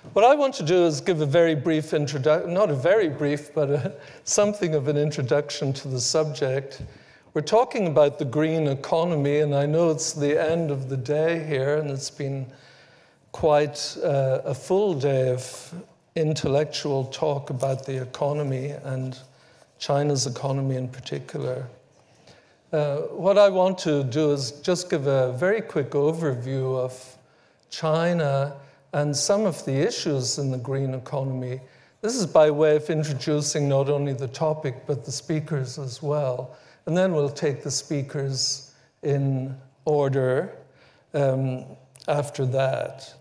What I want to do is give a very brief introduction, not a very brief, but something of an introduction to the subject. We're talking about the green economy, and I know it's the end of the day here, and it's been quite a full day of intellectual talk about the economy and China's economy in particular. What I want to do is just give a very quick overview of China and some of the issues in the green economy. This is by way of introducing not only the topic, but the speakers as well. And then we'll take the speakers in order after that.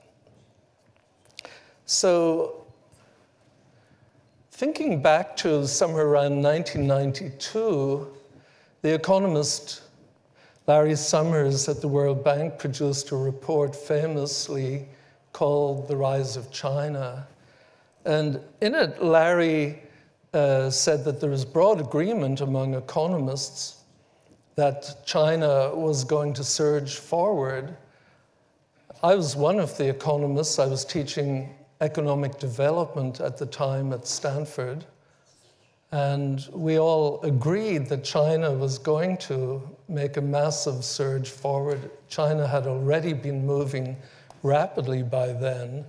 So, thinking back to somewhere around 1992, the economist Larry Summers at the World Bank produced a report famously called The Rise of China. And in it, Larry said that there was broad agreement among economists that China was going to surge forward. I was one of the economists. I was teaching economic development at the time at Stanford. And we all agreed that China was going to make a massive surge forward. China had already been moving rapidly by then.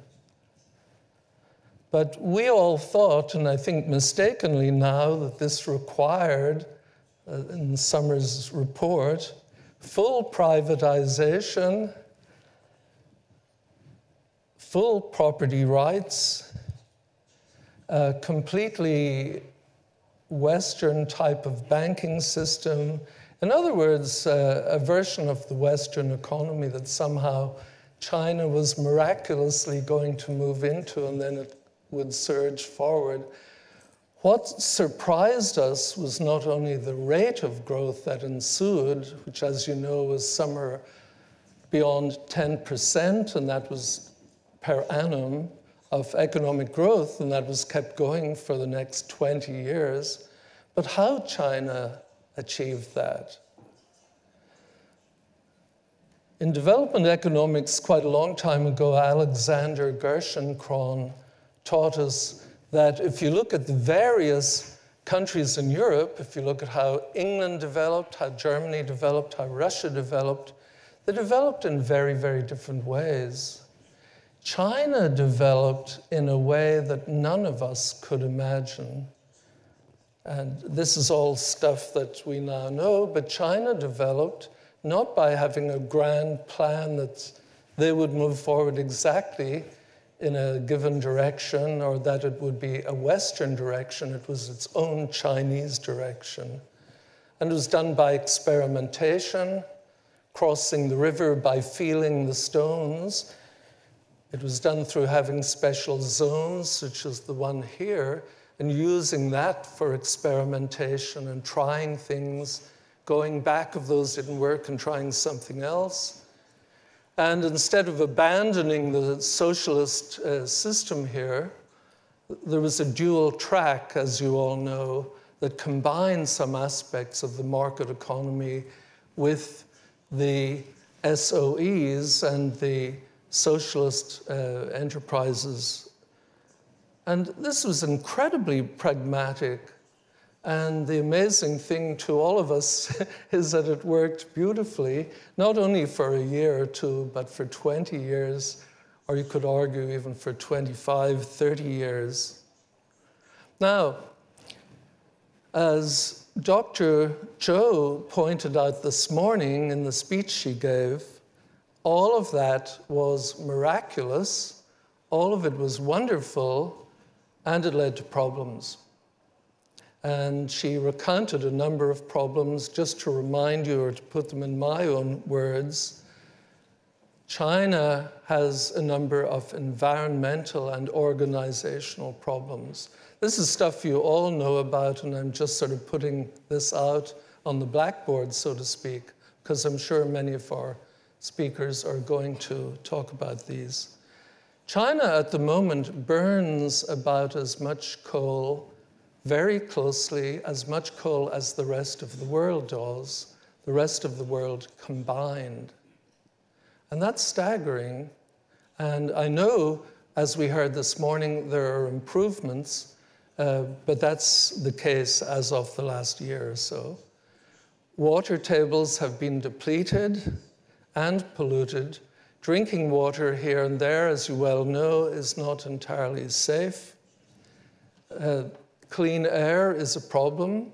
But we all thought, and I think mistakenly now, that this required, in Summers' report, full privatization, full property rights, a completely Western type of banking system. In other words, a version of the Western economy that somehow China was miraculously going to move into, and then it would surge forward. What surprised us was not only the rate of growth that ensued, which, as you know, was somewhere beyond 10%, and that was per annum of economic growth, and that was kept going for the next 20 years, but how China achieved that. In development economics, quite a long time ago, Alexander Gerschenkron taught us that if you look at the various countries in Europe, if you look at how England developed, how Germany developed, how Russia developed, they developed in very, very different ways. China developed in a way that none of us could imagine. And this is all stuff that we now know, but China developed not by having a grand plan that they would move forward exactly in a given direction or that it would be a Western direction. It was its own Chinese direction. And it was done by experimentation, crossing the river by feeling the stones. It was done through having special zones, such as the one here, and using that for experimentation and trying things, going back if those didn't work and trying something else. And instead of abandoning the socialist system here, there was a dual track, as you all know, that combined some aspects of the market economy with the SOEs and the socialist enterprises. And this was incredibly pragmatic. And the amazing thing to all of us is that it worked beautifully, not only for a year or two, but for 20 years, or you could argue even for 25, 30 years. Now, as Dr. Zhou pointed out this morning in the speech she gave, all of that was miraculous, all of it was wonderful, and it led to problems. And she recounted a number of problems. Just to remind you, or to put them in my own words, China has a number of environmental and organizational problems. This is stuff you all know about, and I'm just sort of putting this out on the blackboard, so to speak, because I'm sure many of our speakers are going to talk about these. China at the moment burns about as much coal, very closely, as much coal as the rest of the world does, the rest of the world combined. And that's staggering. And I know As we heard this morning, there are improvements, but that's the case as of the last year or so. Water tables have been depleted and polluted. Drinking water here and there, as you well know, is not entirely safe. Clean air is a problem,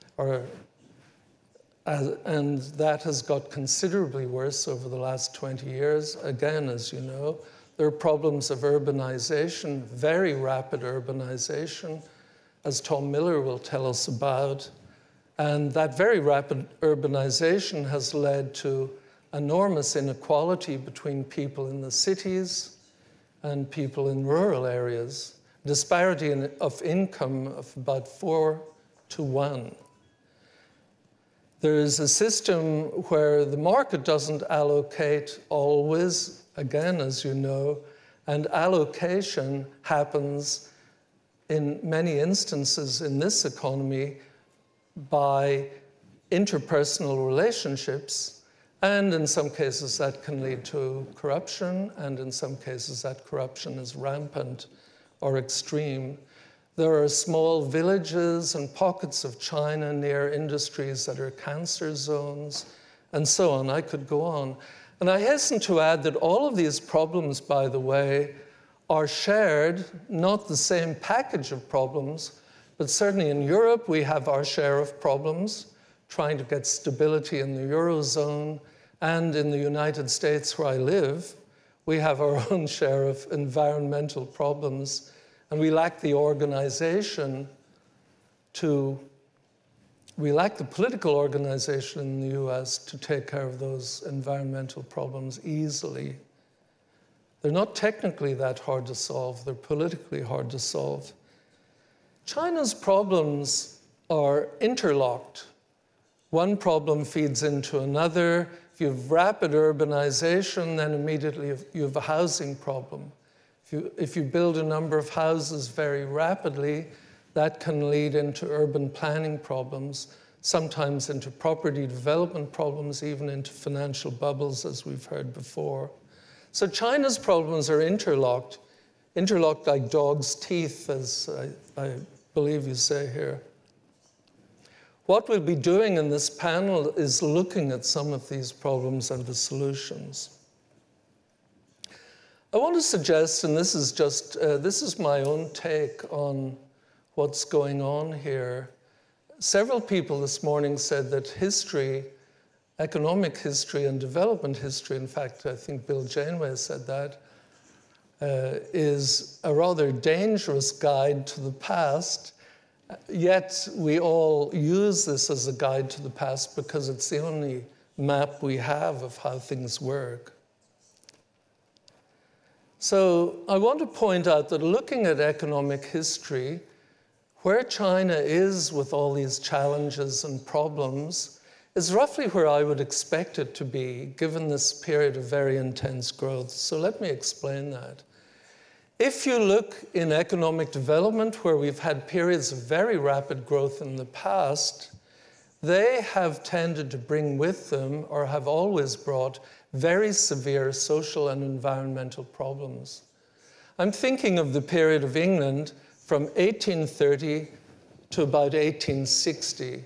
and that has got considerably worse over the last 20 years. Again, as you know, there are problems of urbanization, very rapid urbanization, as Tom Miller will tell us about. And that very rapid urbanization has led to enormous inequality between people in the cities and people in rural areas, disparity of income of about 4 to 1. There is a system where the market doesn't allocate always, again, as you know, and allocation happens in many instances in this economy by interpersonal relationships, and in some cases that can lead to corruption, and in some cases that corruption is rampant or extreme. There are small villages and pockets of China near industries that are cancer zones, and so on. I could go on. And I hasten to add that all of these problems, by the way, are shared, not the same package of problems, but certainly in Europe we have our share of problems, trying to get stability in the Eurozone, and in the United States where I live, we have our own share of environmental problems, and we lack the organization we lack the political organization in the US to take care of those environmental problems easily. They're not technically that hard to solve, they're politically hard to solve. China's problems are interlocked. One problem feeds into another. If you have rapid urbanization, then immediately you have a housing problem. If you build a number of houses very rapidly, that can lead into urban planning problems, sometimes into property development problems, even into financial bubbles, as we've heard before. So China's problems are interlocked like dog's teeth, as I believe you say here. What we'll be doing in this panel is looking at some of these problems and the solutions. I want to suggest, and this is my own take on what's going on here. Several people this morning said that history, economic history and development history, in fact, I think Bill Janeway said that, is a rather dangerous guide to the past. Yet we all use this as a guide to the past because it's the only map we have of how things work. So I want to point out that looking at economic history, where China is with all these challenges and problems is roughly where I would expect it to be, given this period of very intense growth. So let me explain that. If you look in economic development, where we've had periods of very rapid growth in the past, they have tended to bring with them, or have always brought, very severe social and environmental problems. I'm thinking of the period of England from 1830 to about 1860.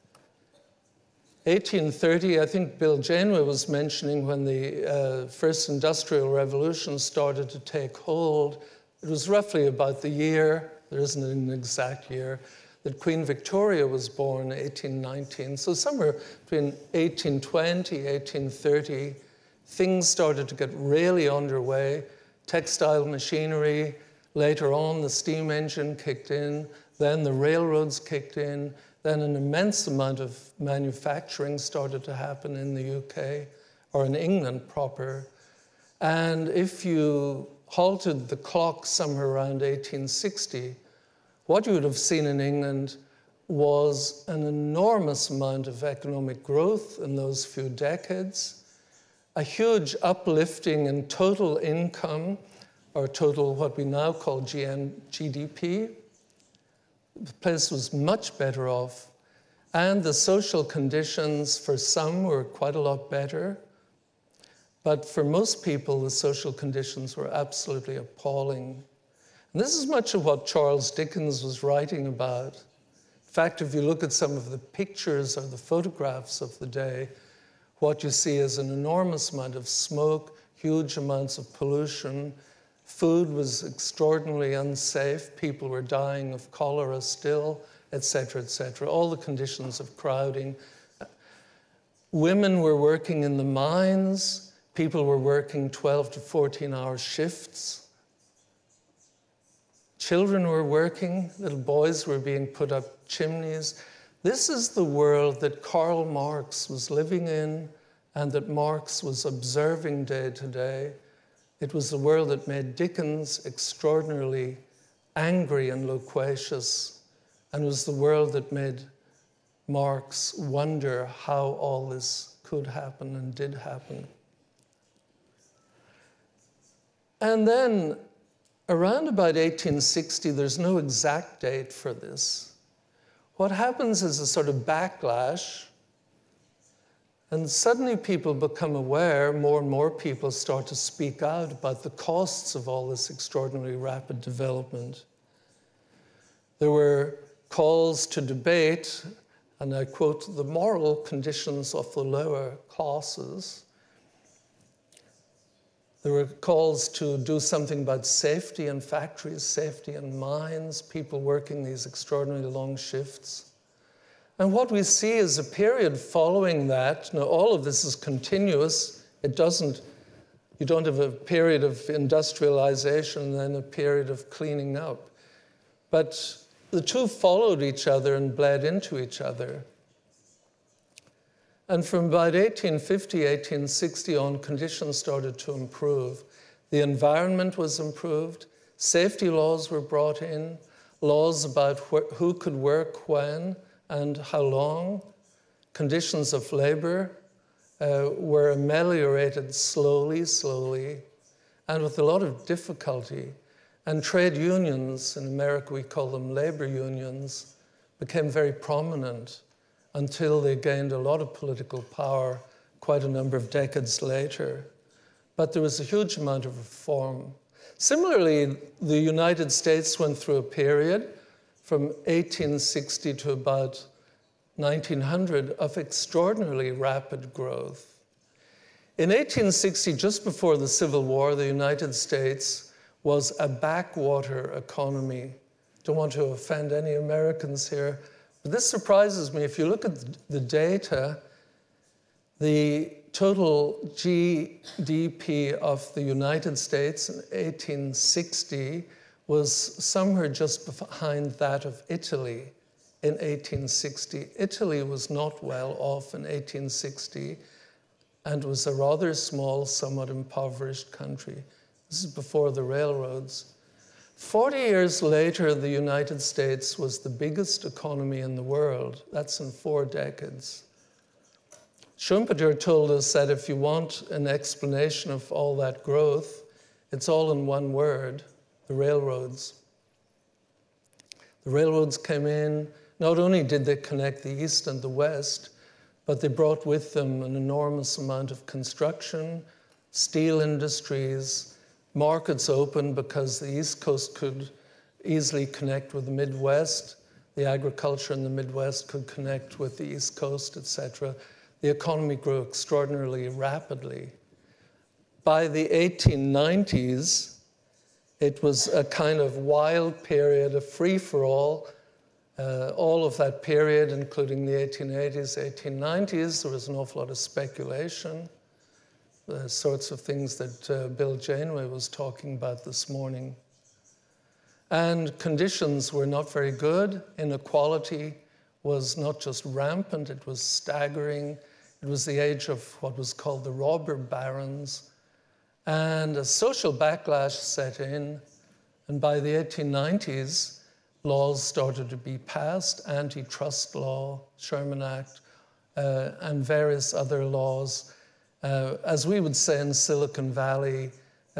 1830, I think Bill Janeway was mentioning when the first industrial revolution started to take hold. It was roughly about the year, there isn't an exact year, that Queen Victoria was born, 1819. So somewhere between 1820, 1830, things started to get really underway. Textile machinery, later on the steam engine kicked in, then the railroads kicked in, then an immense amount of manufacturing started to happen in the UK, or in England proper. And if you halted the clock somewhere around 1860, what you would have seen in England was an enormous amount of economic growth in those few decades, a huge uplifting in total income, or total what we now call GDP. The place was much better off, and the social conditions for some were quite a lot better. But for most people, the social conditions were absolutely appalling. And this is much of what Charles Dickens was writing about. In fact, if you look at some of the pictures or the photographs of the day, what you see is an enormous amount of smoke, huge amounts of pollution. Food was extraordinarily unsafe. People were dying of cholera still, etc., etc. All the conditions of crowding. Women were working in the mines. People were working 12 to 14-hour shifts. Children were working. Little boys were being put up chimneys. This is the world that Karl Marx was living in and that Marx was observing day to day. It was the world that made Dickens extraordinarily angry and loquacious, and was the world that made Marx wonder how all this could happen and did happen. And then around about 1860, there's no exact date for this. What happens is a sort of backlash, and suddenly people become aware, more and more people start to speak out about the costs of all this extraordinarily rapid development. There were calls to debate, and I quote, the moral conditions of the lower classes. There were calls to do something about safety in factories, safety in mines, people working these extraordinarily long shifts. And what we see is a period following that. Now, all of this is continuous. You don't have a period of industrialization and then a period of cleaning up. But the two followed each other and bled into each other. And from about 1850, 1860 on, conditions started to improve. The environment was improved. Safety laws were brought in. Laws about who could work when and how long. Conditions of labor were ameliorated slowly, and with a lot of difficulty. And trade unions, in America we call them labor unions, became very prominent until they gained a lot of political power quite a number of decades later. But there was a huge amount of reform. Similarly, the United States went through a period from 1860 to about 1900 of extraordinarily rapid growth. In 1860, just before the Civil War, the United States was a backwater economy. Don't want to offend any Americans here, but this surprises me. If you look at the data, the total GDP of the United States in 1860 was somewhere just behind that of Italy in 1860. Italy was not well off in 1860 and was a rather small, somewhat impoverished country. This is before the railroads. 40 years later, the United States was the biggest economy in the world. That's in 4 decades. Schumpeter told us that if you want an explanation of all that growth, it's all in one word: the railroads. The railroads came in. Not only did they connect the East and the West, but they brought with them an enormous amount of construction, steel industries, markets open because the East Coast could easily connect with the Midwest. The agriculture in the Midwest could connect with the East Coast, etc. The economy grew extraordinarily rapidly. By the 1890s, it was a kind of wild period of free-for-all. All of that period, including the 1880s, 1890s, there was an awful lot of speculation, the sorts of things that Bill Janeway was talking about this morning. And conditions were not very good. Inequality was not just rampant, it was staggering. It was the age of what was called the robber barons. And a social backlash set in. And by the 1890s, laws started to be passed, antitrust law, Sherman Act, and various other laws. As we would say in Silicon Valley,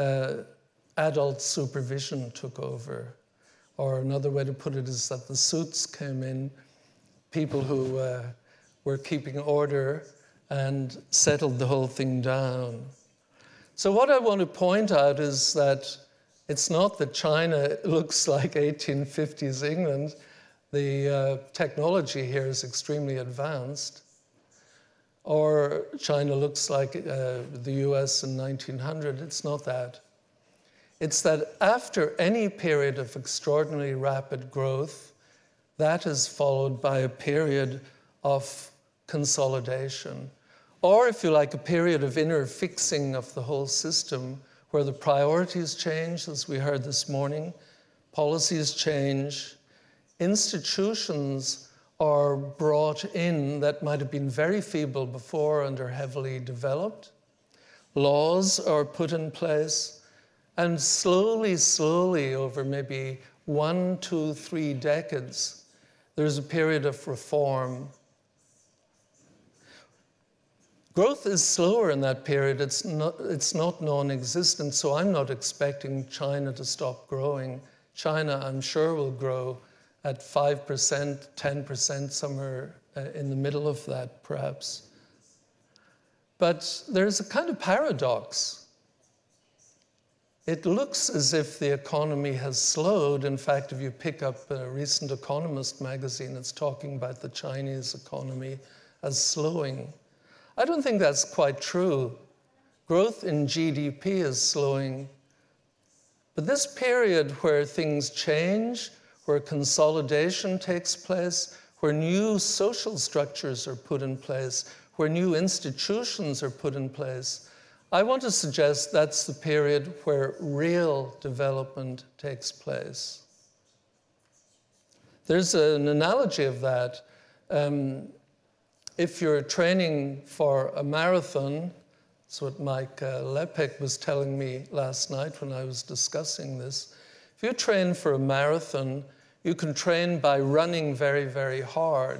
adult supervision took over. Or another way to put it is that the suits came in, people who were keeping order and settled the whole thing down. So what I want to point out is that it's not that China looks like 1850s England. The technology here is extremely advanced. Or China looks like the US in 1900. It's not that. It's that after any period of extraordinarily rapid growth, that is followed by a period of consolidation. Or, if you like, a period of inner fixing of the whole system, where the priorities change, as we heard this morning, policies change, institutions are brought in that might have been very feeble before and are heavily developed. Laws are put in place, and slowly, slowly, over maybe 1, 2, 3 decades, there's a period of reform. Growth is slower in that period. It's not non-existent, so I'm not expecting China to stop growing. China, I'm sure, will grow at 5%, 10%, somewhere in the middle of that, perhaps. But there's a kind of paradox. It looks as if the economy has slowed. In fact, if you pick up a recent Economist magazine, it's talking about the Chinese economy as slowing. I don't think that's quite true. Growth in GDP is slowing. But this period where things change, where consolidation takes place, where new social structures are put in place, where new institutions are put in place, I want to suggest that's the period where real development takes place. There's an analogy of that. If you're training for a marathon, that's what Mike Lepek was telling me last night when I was discussing this. If you train for a marathon, you can train by running very, very hard.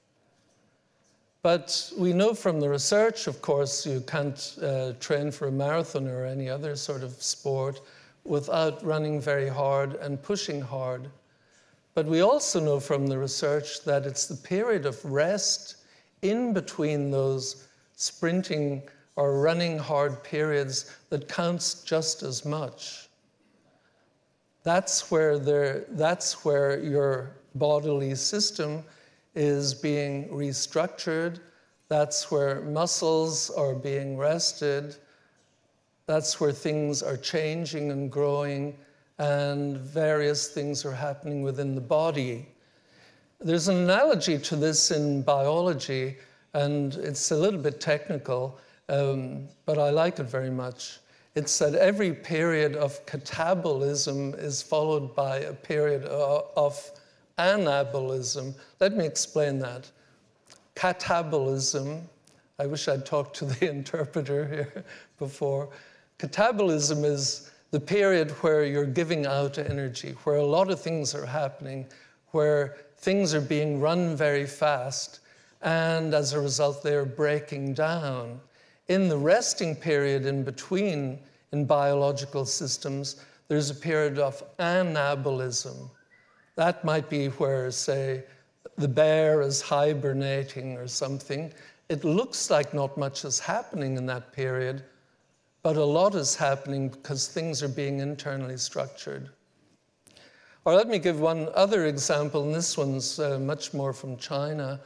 But we know from the research, of course, you can't train for a marathon or any other sort of sport without running very hard and pushing hard. But we also know from the research that it's the period of rest in between those sprinting or running hard periods that counts just as much. That's where your bodily system is being restructured. That's where muscles are being rested. That's where things are changing and growing, and various things are happening within the body. There's an analogy to this in biology, and it's a little bit technical, but I like it very much. It's that every period of catabolism is followed by a period of anabolism. Let me explain that. Catabolism, I wish I'd talked to the interpreter here before. Catabolism is the period where you're giving out energy, where a lot of things are happening, where things are being run very fast, and as a result, they're breaking down. In the resting period in between, in biological systems, there's a period of anabolism. That might be where, say, the bear is hibernating or something. It looks like not much is happening in that period, but a lot is happening because things are being internally structured. Or let me give one other example, and this one's much more from China.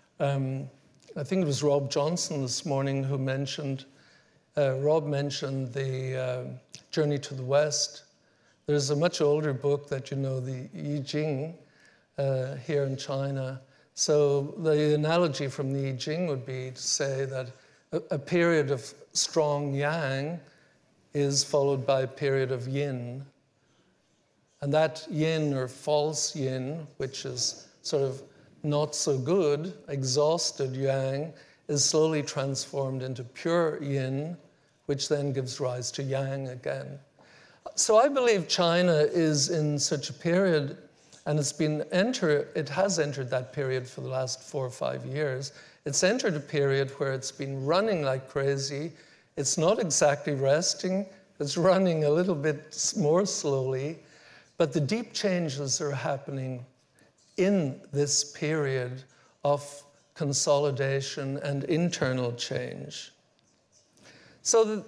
I think it was Rob Johnson this morning who mentioned, Rob mentioned the Journey to the West. There's a much older book that you know, the I Ching, here in China. So the analogy from the I Ching would be to say that a period of strong yang is followed by a period of yin. And that yin or false yin, which is sort of not so good, exhausted yang, is slowly transformed into pure yin, which then gives rise to yang again. So I believe China is in such a period, and it has entered that period for the last 4 or 5 years. It's entered a period where it's been running like crazy. It's not exactly resting. It's running a little bit more slowly. But the deep changes are happening in this period of consolidation and internal change. So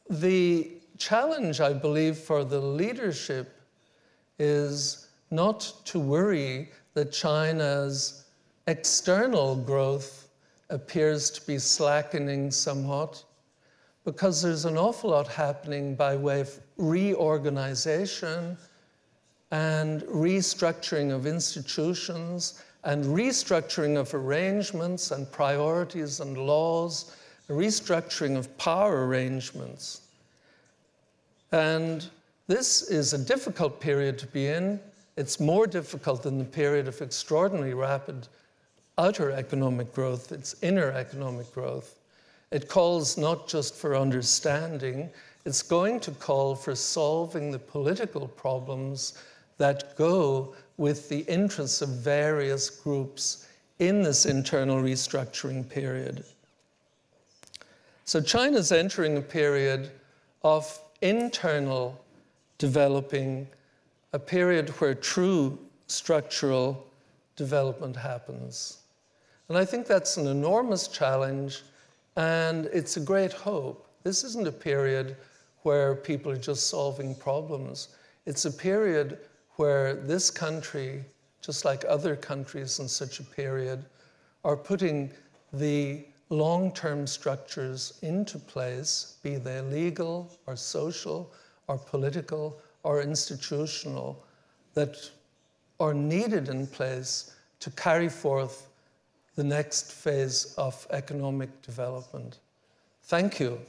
the challenge, I believe, for the leadership is not to worry that China's external growth appears to be slackening somewhat, because there's an awful lot happening by way of reorganization and restructuring of institutions and restructuring of arrangements and priorities and laws, restructuring of power arrangements. And this is a difficult period to be in. It's more difficult than the period of extraordinarily rapid outer economic growth, it's inner economic growth. It calls not just for understanding, it's going to call for solving the political problems that go with the interests of various groups in this internal restructuring period. So China's entering a period of internal developing, a period where true structural development happens. And I think that's an enormous challenge, and it's a great hope. This isn't a period where people are just solving problems. It's a period where this country, just like other countries in such a period, are putting the long-term structures into place, be they legal or social or political or institutional, that are needed in place to carry forth the next phase of economic development. Thank you.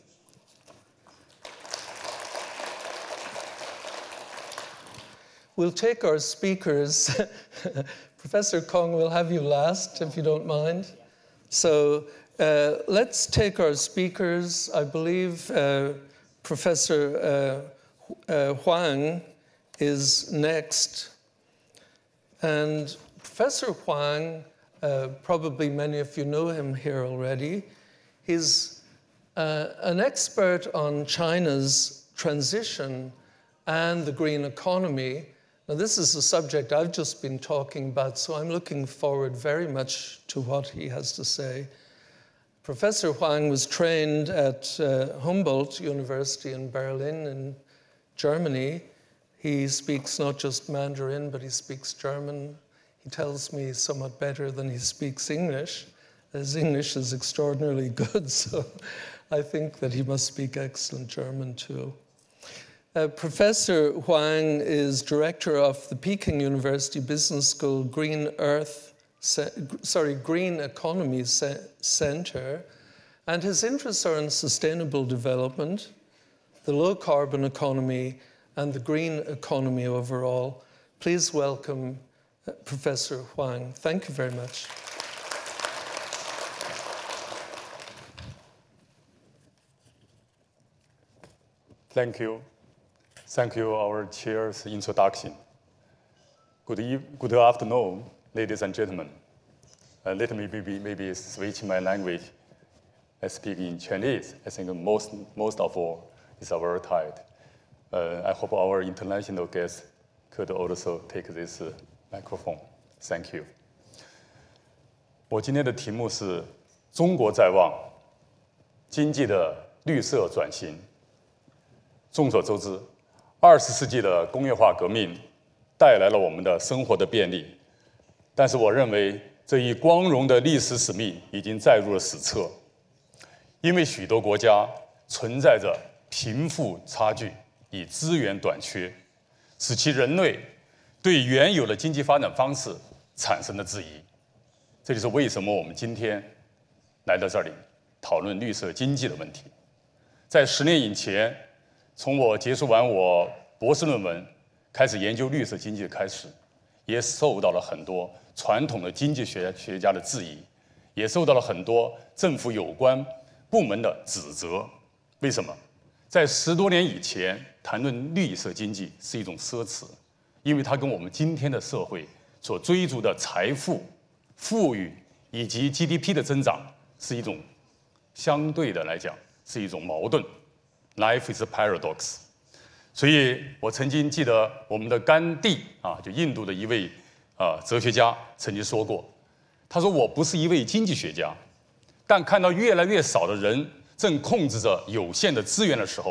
We'll take our speakers. Professor Kong, we'll have you last, if you don't mind. So let's take our speakers. I believe Professor Huang is next. And Professor Huang, probably many of you know him here already. He's an expert on China's transition and the green economy. Now, this is a subject I've just been talking about, so I'm looking forward very much to what he has to say. Professor Huang was trained at Humboldt University in Berlin in Germany. He speaks not just Mandarin, but he speaks German. He tells me somewhat better than he speaks English. His English is extraordinarily good, so I think that he must speak excellent German too. Professor Huang is director of the Peking University Business School Green Economy Center, and his interests are in sustainable development, the low-carbon economy, and the green economy overall. Please welcome Professor Huang. Thank you very much. Thank you. Thank you, our chair's introduction. Good afternoon, ladies and gentlemen. Let me maybe switch my language. I speak in Chinese. I think most of all is very tired. I hope our international guests could also take this microphone. Thank you. 我今天的题目是中国在望，经济的绿色转型。众所周知，20世纪的工业化革命带来了我们的生活的便利，但是我认为这一光荣的历史使命已经载入了史册，因为许多国家存在着贫富差距与资源短缺，使其人类对原有的经济发展方式产生了质疑。这就是为什么我们今天来到这里讨论绿色经济的问题。在10年以前，从我结束完我博士论文，开始研究绿色经济的开始，也受到了很多传统的经济学家的质疑，也受到了很多政府有关部门的指责。为什么？在10多年以前，谈论绿色经济是一种奢侈，因为它跟我们今天的社会所追逐的财富、富裕以及 GDP 的增长是一种相对的来讲是一种矛盾。Life is a paradox。所以我曾经记得我们的甘地就印度的一位哲学家曾经说过，他说我不是一位经济学家，但看到越来越少的人正控制着有限的资源的时候，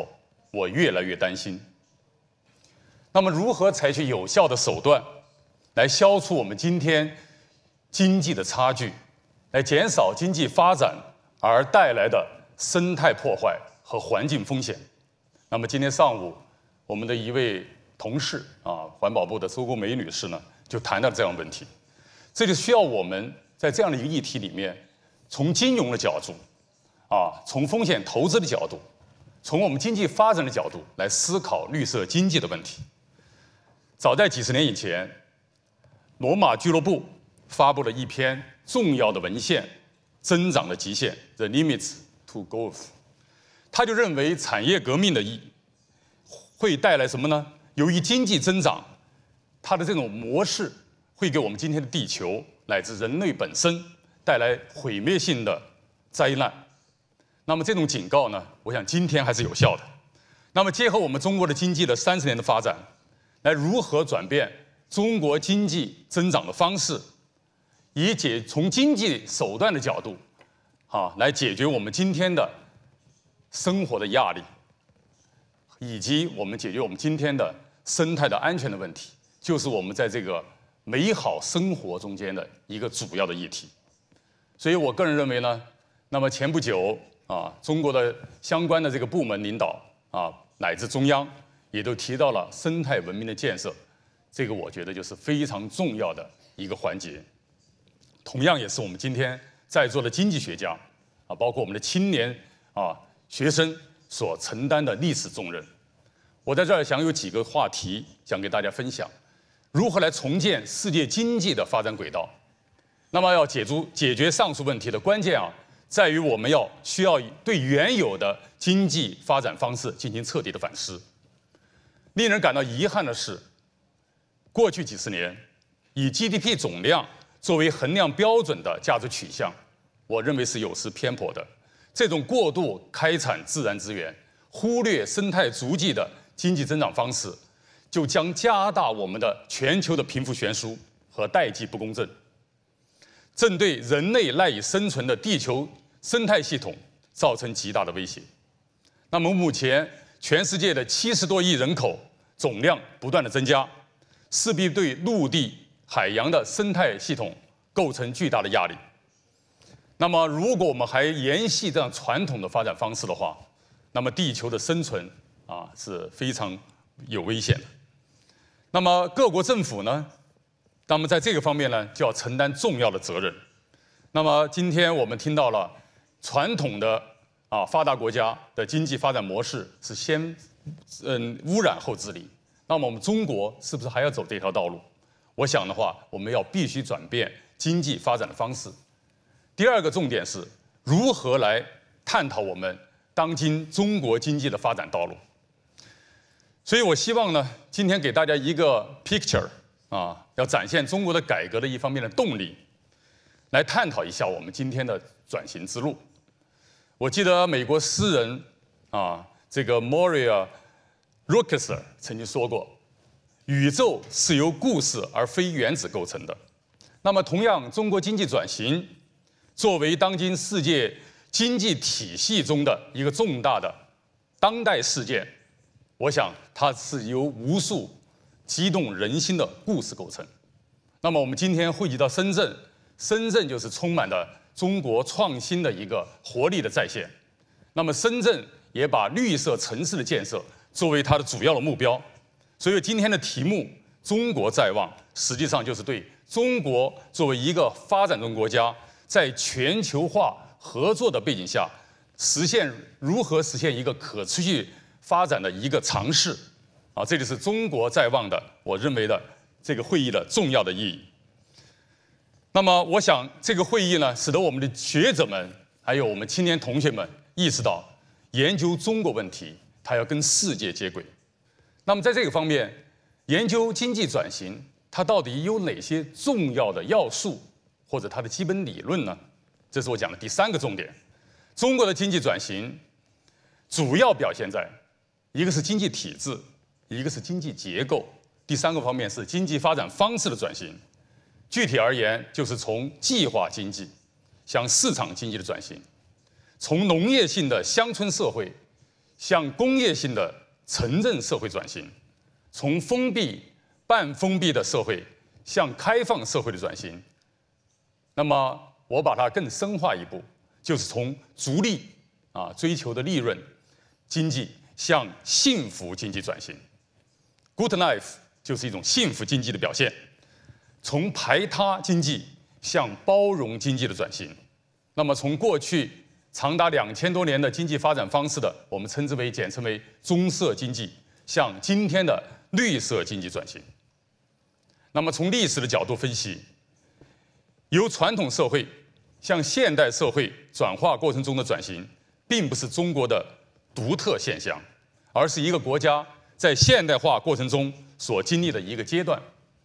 我越来越担心。那么，如何采取有效的手段，来消除我们今天经济的差距，来减少经济发展而带来的生态破坏和环境风险？那么，今天上午，我们的一位同事环保部的周国梅女士呢，就谈到这样的问题。这就需要我们在这样的一个议题里面，从金融的角度，从风险投资的角度，从我们经济发展的角度来思考绿色经济的问题。早在几十年以前，罗马俱乐部发布了一篇重要的文献《增长的极限》（The Limits to Growth），他就认为产业革命的会带来什么呢？由于经济增长，它的这种模式会给我们今天的地球乃至人类本身带来毁灭性的灾难。那么这种警告呢，我想今天还是有效的。那么结合我们中国的经济的30年的发展，来如何转变中国经济增长的方式，以从经济手段的角度，来解决我们今天的生活的压力，以及我们解决我们今天的生态的安全的问题，就是我们在这个美好生活中间的一个主要的议题。所以我个人认为呢，那么前不久中国的相关的这个部门领导乃至中央也都提到了生态文明的建设，这个我觉得就是非常重要的一个环节。同样也是我们今天在座的经济学家包括我们的青年学生所承担的历史重任。我在这儿想有几个话题想给大家分享，如何来重建世界经济的发展轨道。那么要解决上述问题的关键在于我们需要对原有的经济发展方式进行彻底的反思。令人感到遗憾的是，过去几十年以 GDP 总量作为衡量标准的价值取向，我认为是有失偏颇的。这种过度开采自然资源、忽略生态足迹的经济增长方式，就将加大我们的全球的贫富悬殊和代际不公正，正对人类赖以生存的地球生态系统造成极大的威胁。那么目前全世界的70多亿人口总量不断的增加，势必对陆地、海洋的生态系统构成巨大的压力。那么如果我们还沿袭这样传统的发展方式的话，那么地球的生存是非常有危险的。那么各国政府呢，那么在这个方面呢，就要承担重要的责任。那么今天我们听到了传统的发达国家的经济发展模式是先污染后治理，那么我们中国是不是还要走这条道路？我想的话，我们必须转变经济发展的方式。第二个重点是如何来探讨我们当今中国经济的发展道路。所以我希望呢，今天给大家一个 picture 要展现中国的改革的一方面的动力，来探讨一下我们今天的转型之路。我记得美国诗人这个 Moria Rooker 曾经说过，宇宙是由故事而非原子构成的。那么同样，中国经济转型作为当今世界经济体系中的一个重大的当代事件，我想它是由无数激动人心的故事构成。那么我们今天汇集到深圳，深圳就是充满了中国创新的一个活力的再现。那么深圳也把绿色城市的建设作为它的主要的目标。所以今天的题目“中国在望”，实际上就是对中国作为一个发展中国家，在全球化合作的背景下，如何实现一个可持续发展的一个尝试。这就是中国在望的，我认为的这个会议的重要的意义。那么，我想这个会议呢，使得我们的学者们还有我们青年同学们意识到，研究中国问题，它要跟世界接轨。那么，在这个方面，研究经济转型，它到底有哪些重要的要素，或者它的基本理论呢？这是我讲的第3个重点。中国的经济转型主要表现在一个是经济体制，一个是经济结构，第3个方面是经济发展方式的转型。具体而言，就是从计划经济向市场经济的转型，从农业性的乡村社会向工业性的城镇社会转型，从封闭、半封闭的社会向开放社会的转型。那么，我把它更深化一步，就是从逐利追求的利润经济向幸福经济转型。Good life 就是一种幸福经济的表现，从排他经济向包容经济的转型。那么，从过去长达2000多年的经济发展方式的，我们简称为棕色经济，向今天的绿色经济转型。那么，从历史的角度分析，由传统社会向现代社会转化过程中的转型，并不是中国的独特现象，而是一个国家在现代化过程中所经历的一个阶段。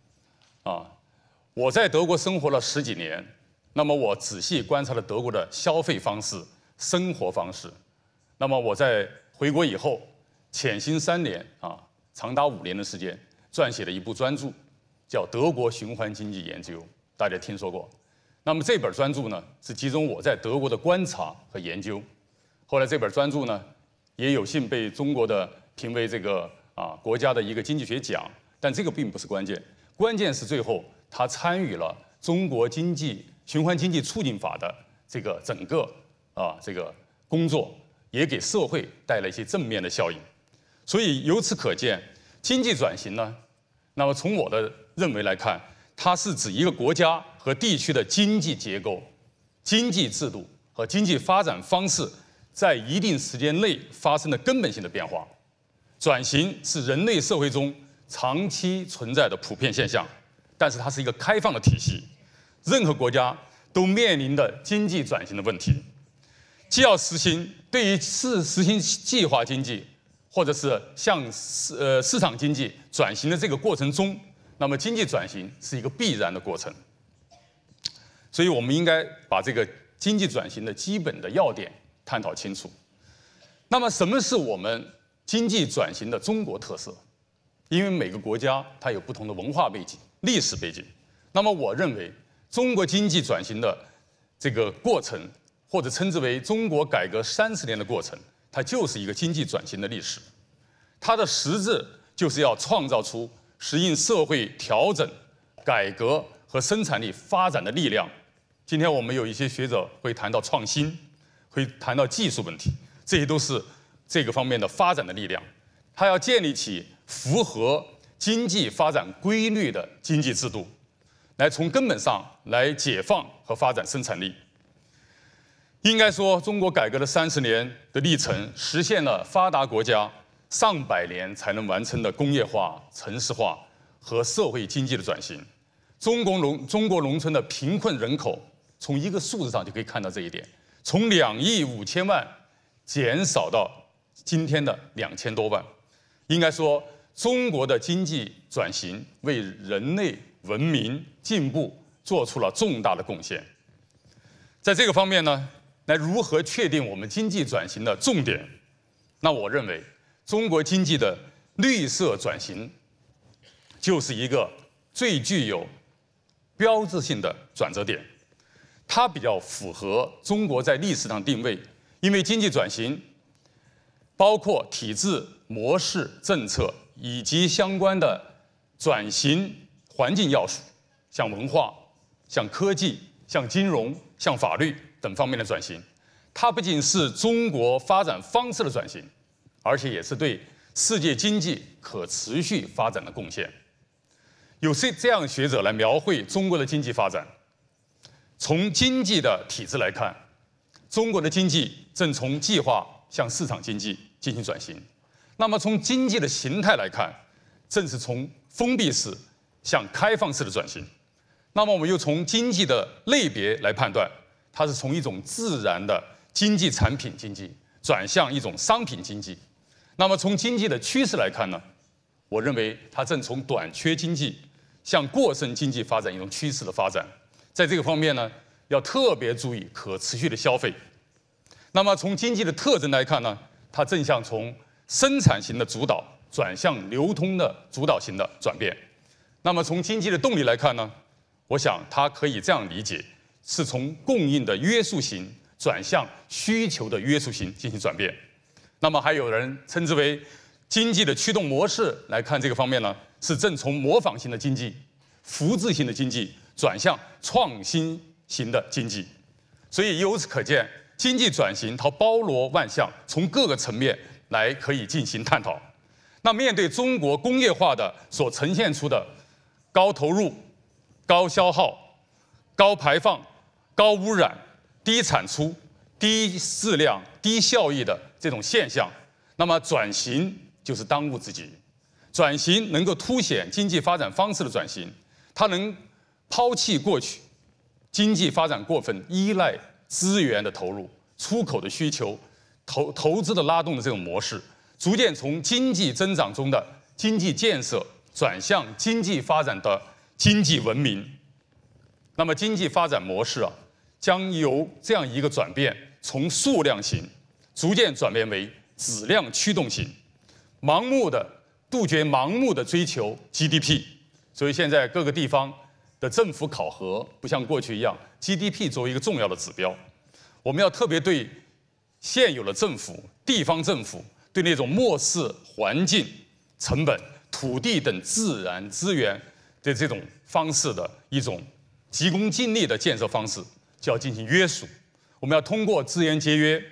我在德国生活了10几年，那么我仔细观察了德国的消费方式、生活方式。那么我在回国以后，潜心3年长达5年的时间，撰写了一部专著，叫《德国循环经济研究》，大家听说过。那么这本专著呢，是集中我在德国的观察和研究。后来这本专著呢，也有幸被中国的评为这个国家的一个经济学奖，但这个并不是关键，关键是最后他参与了中国经济循环经济促进法的这个整个这个工作，也给社会带来一些正面的效应。所以由此可见，经济转型呢，那么从我的认为来看，它是指一个国家和地区的经济结构、经济制度和经济发展方式在一定时间内发生的根本性的变化。转型是人类社会中长期存在的普遍现象，但是它是一个开放的体系，任何国家都面临的经济转型的问题，既要实行计划经济，或者是向市场经济转型的这个过程中，那么经济转型是一个必然的过程。所以我们应该把这个经济转型的基本的要点探讨清楚。那么什么是我们经济转型的中国特色？因为每个国家它有不同的文化背景、历史背景。那么我认为，中国经济转型的这个过程，或者称之为中国改革30年的过程，它就是一个经济转型的历史。它的实质就是要创造出适应社会调整、改革和生产力发展的力量。今天我们有一些学者会谈到创新，会谈到技术问题，这些都是这个方面的发展的力量。它要建立起符合经济发展规律的经济制度，来从根本上来解放和发展生产力。应该说，中国改革的30年的历程，实现了发达国家上百年才能完成的工业化、城市化和社会经济的转型。中国农村的贫困人口，从一个数字上就可以看到这一点，从2亿5千万减少到今天的2000多万。应该说，中国的经济转型为人类文明进步做出了重大的贡献。在这个方面呢，来如何确定我们经济转型的重点？那我认为，中国经济的绿色转型就是一个最具有标志性的转折点。它比较符合中国在历史上定位，因为经济转型包括体制、模式、政策以及相关的转型环境要素，像文化、像科技、像金融、像法律等方面的转型。它不仅是中国发展方式的转型，而且也是对世界经济可持续发展的贡献。有这样学者来描绘中国的经济发展。从经济的体制来看，中国的经济正从计划向市场经济进行转型。那么从经济的形态来看，正是从封闭式向开放式的转型。那么我们又从经济的类别来判断，它是从一种自然的经济产品经济转向一种商品经济。那么从经济的趋势来看呢，我认为它正从短缺经济向过剩经济发展一种趋势的发展。在这个方面呢，要特别注意可持续的消费。那么从经济的特征来看呢，它正向从生产型的主导转向流通的主导型的转变。那么从经济的动力来看呢，我想它可以这样理解，是从供应的约束型转向需求的约束型进行转变。 那么还有人称之为经济的驱动模式来看这个方面呢，是正从模仿型的经济、复制型的经济转向创新型的经济。所以由此可见，经济转型它包罗万象，从各个层面来可以进行探讨。那面对中国工业化的所呈现出的高投入、高消耗、高排放、高污染、低产出、低质量、低效益的这种现象，那么转型就是当务之急。转型能够凸显经济发展方式的转型，它能抛弃过去经济发展过分依赖资源的投入、出口的需求、投资的拉动的这种模式，逐渐从经济增长中的经济建设转向经济发展的经济文明。那么经济发展模式将由这样一个转变，从数量型逐渐转变为质量驱动型，杜绝盲目的追求 GDP。所以现在各个地方的政府考核不像过去一样 GDP 作为一个重要的指标，我们要特别对现有的政府、地方政府对那种漠视环境、成本、土地等自然资源的这种方式的一种急功近利的建设方式，就要进行约束。我们要通过资源节约、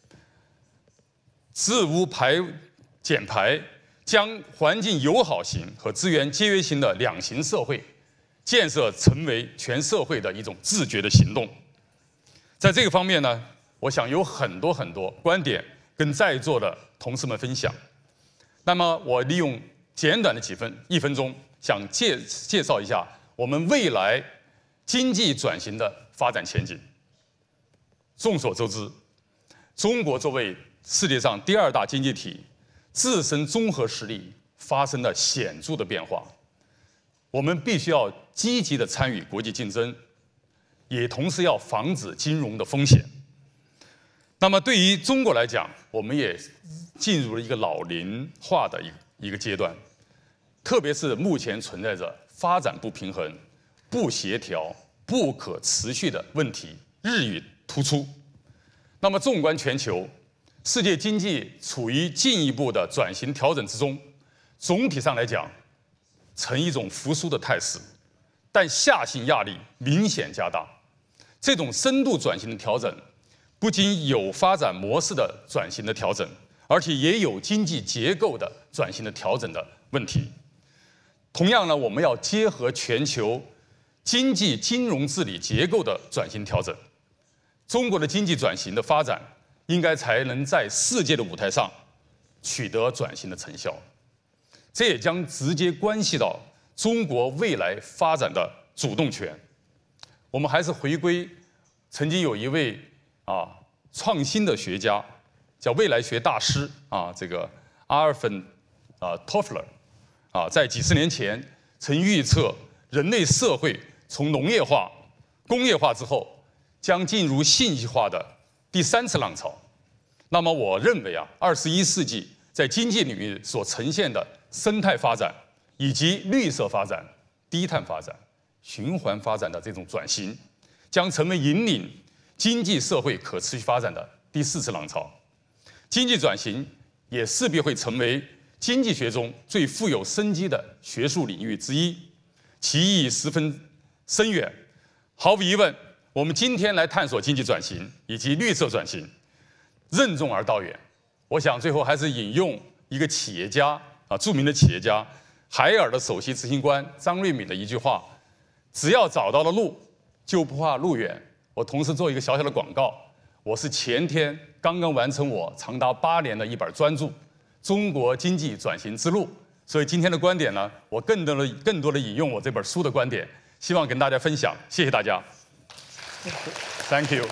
治污减排，将环境友好型和资源节约型的两型社会建设成为全社会的一种自觉的行动。在这个方面呢，我想有很多观点跟在座的同事们分享。那么我利用简短的1分钟，想介绍一下我们未来经济转型的发展前景。众所周知，中国作为世界上第2大经济体，自身综合实力发生了显著的变化。我们必须要积极地参与国际竞争，也同时要防止金融的风险。那么对于中国来讲，我们也进入了一个老龄化的一个阶段，特别是目前存在着发展不平衡、不协调、不可持续的问题日益突出。那么纵观全球，世界经济处于进一步的转型调整之中，总体上来讲，呈一种复苏的态势，但下行压力明显加大。这种深度转型的调整，不仅有发展模式的转型的调整，而且也有经济结构的转型的调整的问题。同样呢，我们要结合全球经济金融治理结构的转型调整，中国的经济转型的发展应该才能在世界的舞台上取得转型的成效。这也将直接关系到中国未来发展的主动权。我们还是回归曾经有一位创新的学家，叫未来学大师这个阿尔芬托夫勒在几十年前曾预测人类社会从农业化、工业化之后将进入信息化的第3次浪潮。那么我认为21世纪在经济领域所呈现的生态发展以及绿色发展、低碳发展、循环发展的这种转型，将成为引领经济社会可持续发展的第4次浪潮。经济转型也势必会成为经济学中最富有生机的学术领域之一，其意义十分深远。毫无疑问，我们今天来探索经济转型以及绿色转型，任重而道远。我想最后还是引用一个企业家著名的企业家海尔的首席执行官张瑞敏的一句话：只要找到了路，就不怕路远。我同时做一个小小的广告，我是前天刚刚完成我长达8年的一本专著《中国经济转型之路》，所以今天的观点呢，我更多的引用我这本书的观点，希望跟大家分享。谢谢大家。Thank you.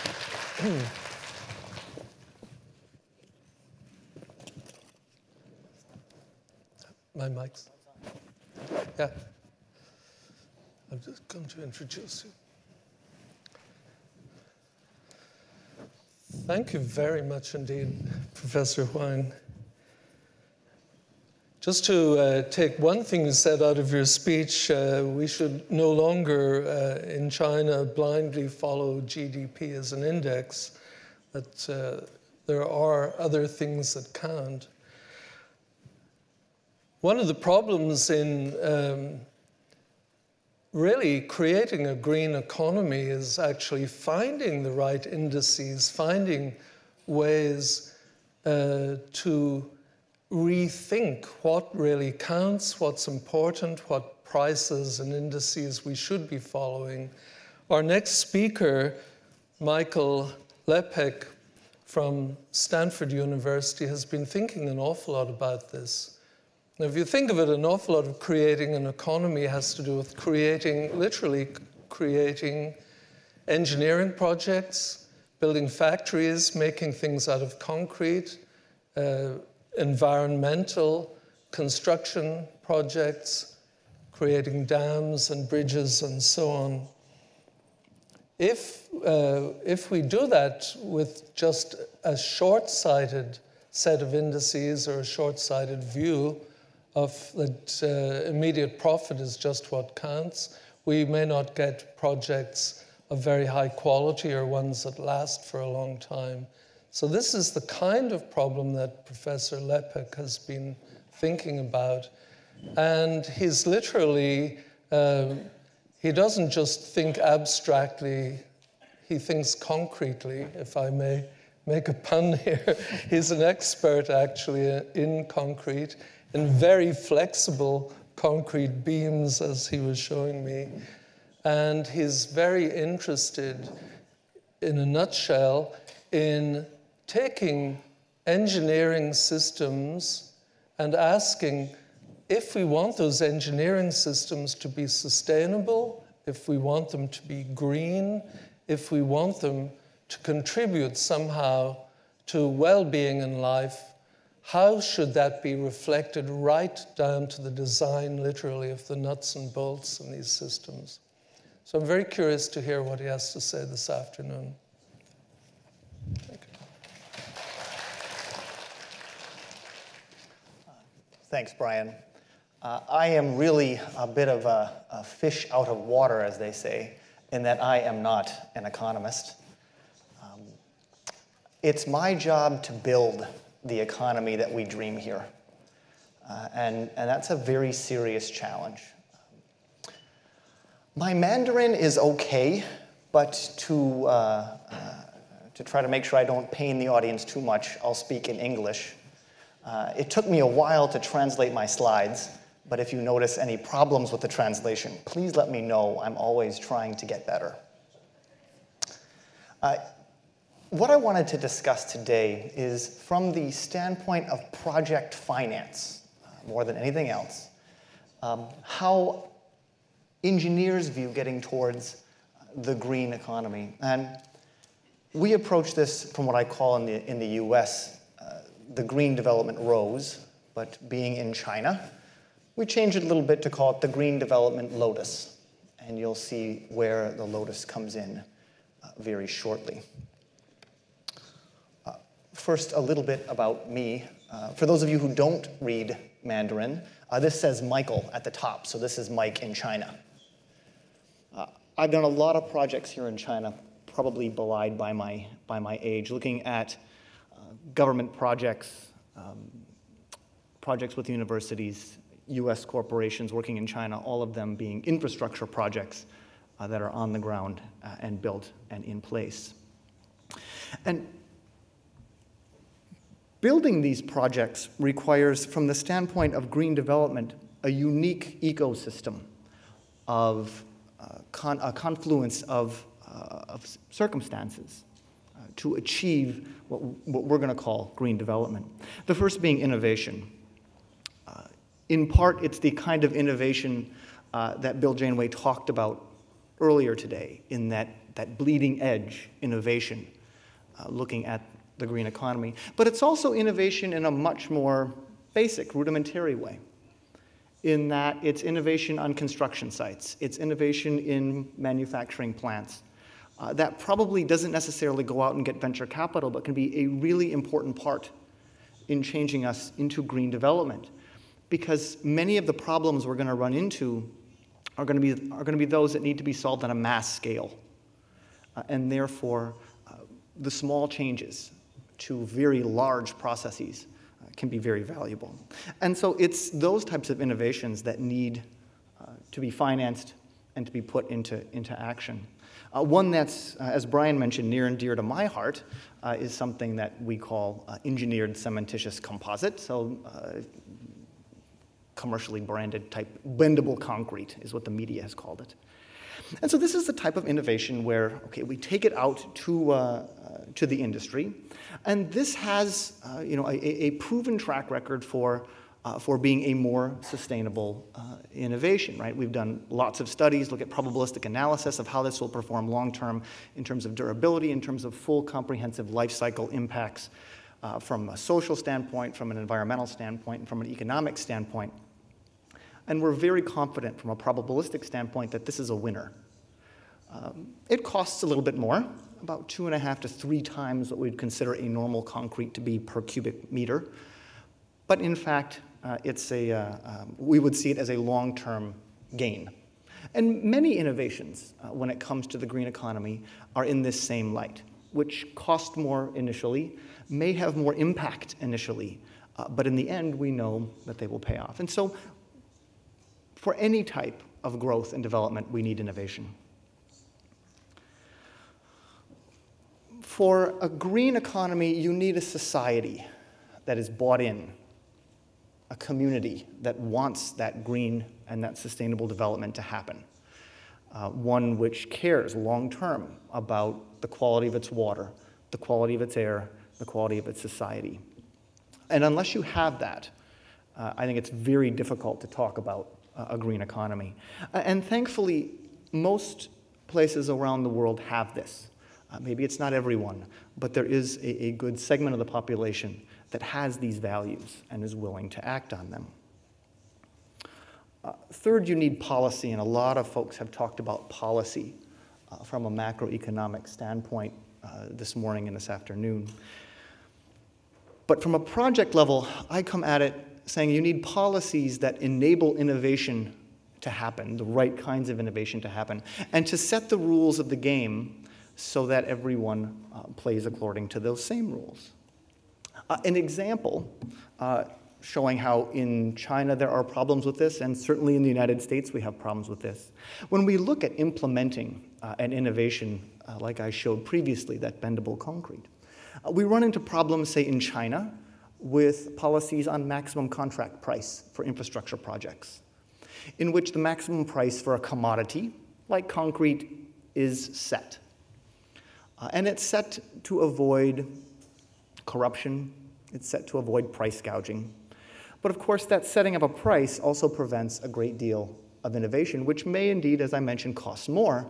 My mic's. Yeah. I'm just going to introduce you. Thank you very much indeed, Professor Huang. Just to take one thing you said out of your speech, we should no longer in China blindly follow GDP as an index. That There are other things that count. One of the problems in really creating a green economy is actually finding the right indices, finding ways to rethink what really counts, what's important, what prices and indices we should be following. Our next speaker, Michael Lepek from Stanford University, has been thinking an awful lot about this. Now, if you think of it, an awful lot of creating an economy has to do with literally creating engineering projects, building factories, making things out of concrete, environmental construction projects, creating dams and bridges and so on. If we do that with just a short-sighted set of indices or a short-sighted view of that immediate profit is just what counts, we may not get projects of very high quality or ones that last for a long time. So this is the kind of problem that Professor Lepek has been thinking about. And he's literally, he doesn't just think abstractly, he thinks concretely, if I may make a pun here. He's an expert, actually, in concrete, in very flexible concrete beams, as he was showing me. And he's very interested, in a nutshell, in taking engineering systems and asking if we want those engineering systems to be sustainable, if we want them to be green, if we want them to contribute somehow to well-being in life, how should that be reflected right down to the design, literally, of the nuts and bolts in these systems? So I'm very curious to hear what he has to say this afternoon. Thank you. Thanks, Brian. I am really a bit of a fish out of water, as they say, in that I am not an economist. It's my job to build the economy that we dream here. And that's a very serious challenge. My Mandarin is okay, but to try to make sure I don't pain the audience too much, I'll speak in English. It took me a while to translate my slides, but if you notice any problems with the translation, please let me know. I'm always trying to get better. What I wanted to discuss today is from the standpoint of project finance, more than anything else, how engineers view getting towards the green economy. And we approach this from what I call in the US, the green development rose, but being in China, we changed it a little bit to call it the green development lotus. And you'll see where the lotus comes in very shortly. First, a little bit about me. For those of you who don't read Mandarin, this says Michael at the top, so this is Mike in China. I've done a lot of projects here in China, probably belied by my age, looking at government projects, projects with universities, US corporations working in China, all of them being infrastructure projects that are on the ground and built and in place. And building these projects requires, from the standpoint of green development, a unique ecosystem of a confluence of circumstances to achieve what we're going to call green development. The first being innovation. In part, it's the kind of innovation that Bill Janeway talked about earlier today, in that bleeding edge innovation, looking at the green economy. But it's also innovation in a much more basic, rudimentary way, in that it's innovation on construction sites. It's innovation in manufacturing plants. That probably doesn't necessarily go out and get venture capital, but can be a really important part in changing us into green development. Because many of the problems we're going to run into are going to be those that need to be solved on a mass scale. And therefore, the small changes to very large processes can be very valuable. And so it's those types of innovations that need to be financed and to be put into action. One that's, as Brian mentioned, near and dear to my heart is something that we call engineered cementitious composite. So commercially branded type bendable concrete is what the media has called it. And so this is the type of innovation where, okay, we take it out to the industry, and this has a proven track record for being a more sustainable innovation, right? We've done lots of studies, look at probabilistic analysis of how this will perform long-term in terms of durability, in terms of full comprehensive life cycle impacts from a social standpoint, from an environmental standpoint, and from an economic standpoint. And we're very confident from a probabilistic standpoint that this is a winner. It costs a little bit more, about 2.5 to 3 times what we'd consider a normal concrete to be per cubic meter. But in fact, we would see it as a long-term gain. And many innovations, when it comes to the green economy, are in this same light, which cost more initially, may have more impact initially, but in the end, we know that they will pay off. And so, for any type of growth and development, we need innovation. For a green economy, you need a society that is bought in, a community that wants that green and that sustainable development to happen, one which cares long-term about the quality of its water, the quality of its air, the quality of its society. And unless you have that, I think it's very difficult to talk about a green economy. And thankfully, most places around the world have this. Maybe it's not everyone, but there is a good segment of the population that has these values and is willing to act on them. Third, you need policy, and a lot of folks have talked about policy from a macroeconomic standpoint this morning and this afternoon. But from a project level, I come at it saying you need policies that enable innovation to happen, the right kinds of innovation to happen, and to set the rules of the game so that everyone plays according to those same rules. An example showing how in China there are problems with this, and certainly in the United States we have problems with this. When we look at implementing an innovation like I showed previously, that bendable concrete, we run into problems, say, in China with policies on maximum contract price for infrastructure projects, in which the maximum price for a commodity, like concrete, is set. And it's set to avoid corruption. It's set to avoid price gouging. But of course, that setting of a price also prevents a great deal of innovation, which may indeed, as I mentioned, cost more,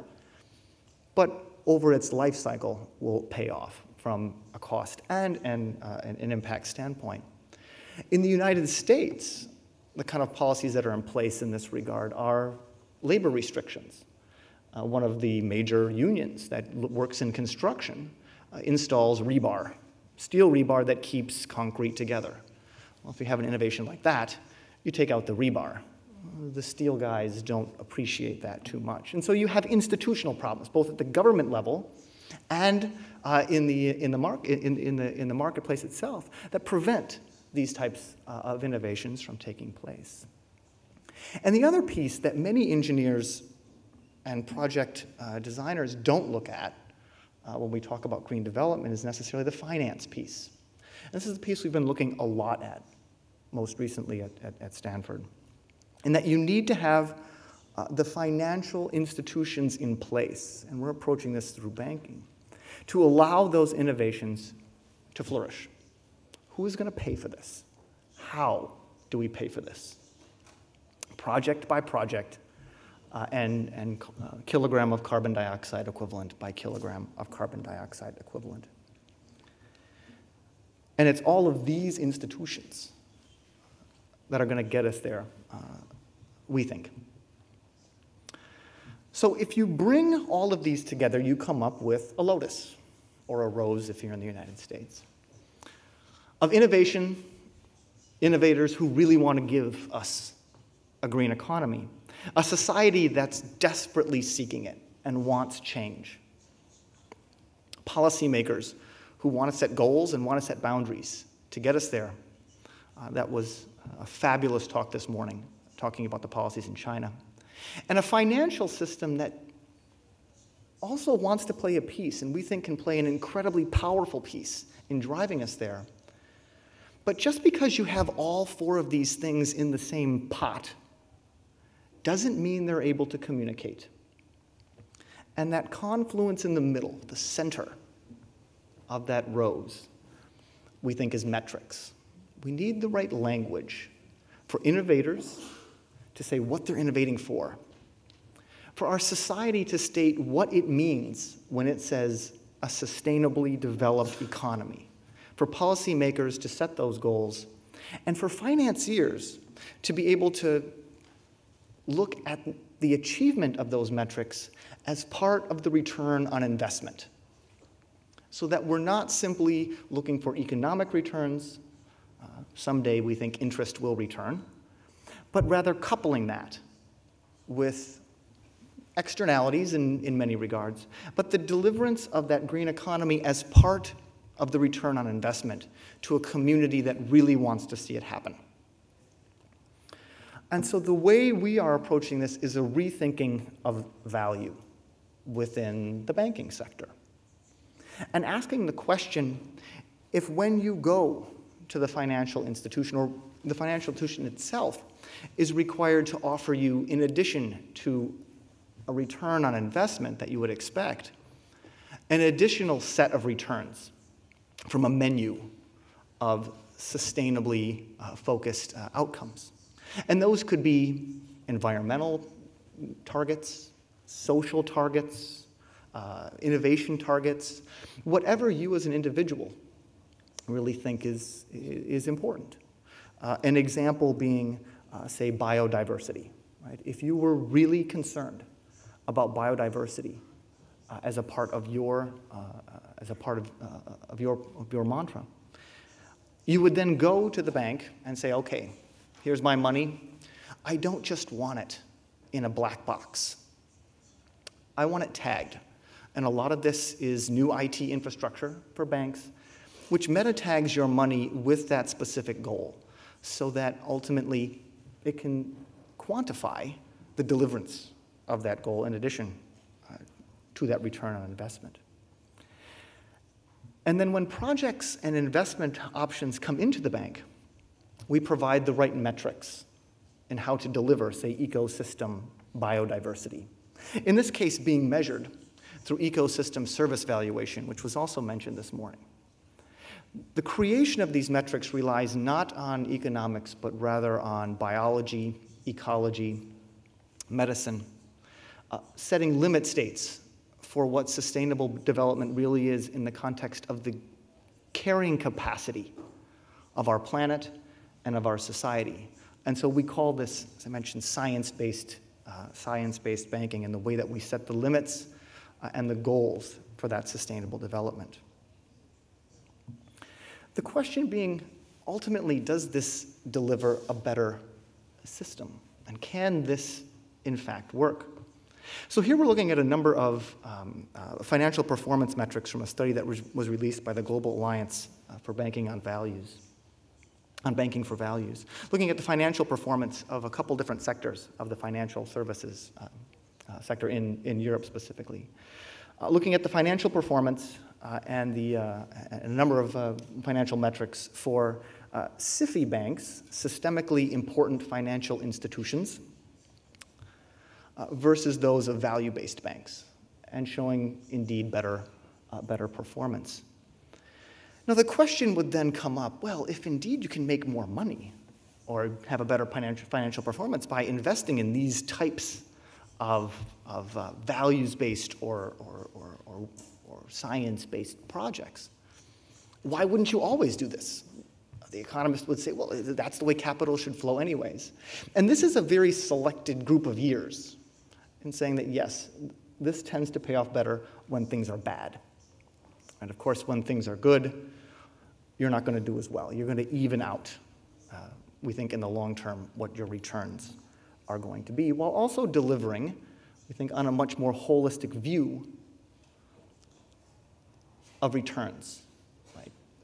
but over its life cycle will pay off from a cost and an impact standpoint. In the United States, the kind of policies that are in place in this regard are labor restrictions. One of the major unions that works in construction installs rebar, steel rebar that keeps concrete together. Well, if you have an innovation like that, you take out the rebar. The steel guys don't appreciate that too much. And so you have institutional problems, both at the government level and in the marketplace itself, that prevent these types of innovations from taking place. And the other piece that many engineers and project designers don't look at when we talk about green development is necessarily the finance piece. And this is the piece we've been looking a lot at, most recently at Stanford, in that you need to have the financial institutions in place, and we're approaching this through banking, to allow those innovations to flourish. Who is going to pay for this? How do we pay for this? Project by project, and kilogram of carbon dioxide equivalent by kilogram of carbon dioxide equivalent. And it's all of these institutions that are going to get us there, we think. So if you bring all of these together, you come up with a lotus, or a rose if you're in the United States, of innovation, innovators who really want to give us a green economy, a society that's desperately seeking it and wants change, policymakers who want to set goals and want to set boundaries to get us there. That was a fabulous talk this morning, talking about the policies in China. And a financial system that also wants to play a piece, and we think can play an incredibly powerful piece in driving us there. But just because you have all four of these things in the same pot doesn't mean they're able to communicate. And that confluence in the middle, the center of that rose, we think is metrics. We need the right language for innovators to say what they're innovating for our society to state what it means when it says a sustainably developed economy, for policymakers to set those goals, and for financiers to be able to look at the achievement of those metrics as part of the return on investment, so that we're not simply looking for economic returns. Someday we think interest will return, but rather coupling that with externalities in many regards, but the deliverance of that green economy as part of the return on investment to a community that really wants to see it happen. And so the way we are approaching this is a rethinking of value within the banking sector. And asking the question, if when you go to the financial institution, or the financial institution itself is required to offer you, in addition to a return on investment that you would expect, an additional set of returns from a menu of sustainably focused outcomes. And those could be environmental targets, social targets, innovation targets, whatever you as an individual really think is important. An example being, say, biodiversity. Right? If you were really concerned about biodiversity as a part of your mantra, you would then go to the bank and say, okay, here's my money. I don't just want it in a black box. I want it tagged. And a lot of this is new IT infrastructure for banks, which meta tags your money with that specific goal, so that ultimately it can quantify the deliverance of that goal in addition to that return on investment. And then when projects and investment options come into the bank, we provide the right metrics in how to deliver, say, ecosystem biodiversity. In this case, being measured through ecosystem service valuation, which was also mentioned this morning. The creation of these metrics relies not on economics, but rather on biology, ecology, medicine, setting limit states for what sustainable development really is in the context of the carrying capacity of our planet and of our society. And so we call this, as I mentioned, science-based banking, in the way that we set the limits and the goals for that sustainable development. The question being, ultimately, does this deliver a better system? And can this, in fact, work? So here we're looking at a number of financial performance metrics from a study that was released by the Global Alliance for Banking on Values, on Banking for Values, looking at the financial performance of a couple different sectors of the financial services sector in Europe specifically. Looking at the financial performance and a number of financial metrics for SIFI banks, systemically important financial institutions, versus those of value-based banks, and showing indeed better performance. Now the question would then come up, well, if indeed you can make more money or have a better financial performance by investing in these types of values-based or science-based projects, why wouldn't you always do this? The economist would say, well, that's the way capital should flow anyways. And this is a very selected group of years in saying that, yes, this tends to pay off better when things are bad. And of course, when things are good, you're not going to do as well. You're going to even out, we think, in the long term, what your returns are going to be, while also delivering, we think, on a much more holistic view of returns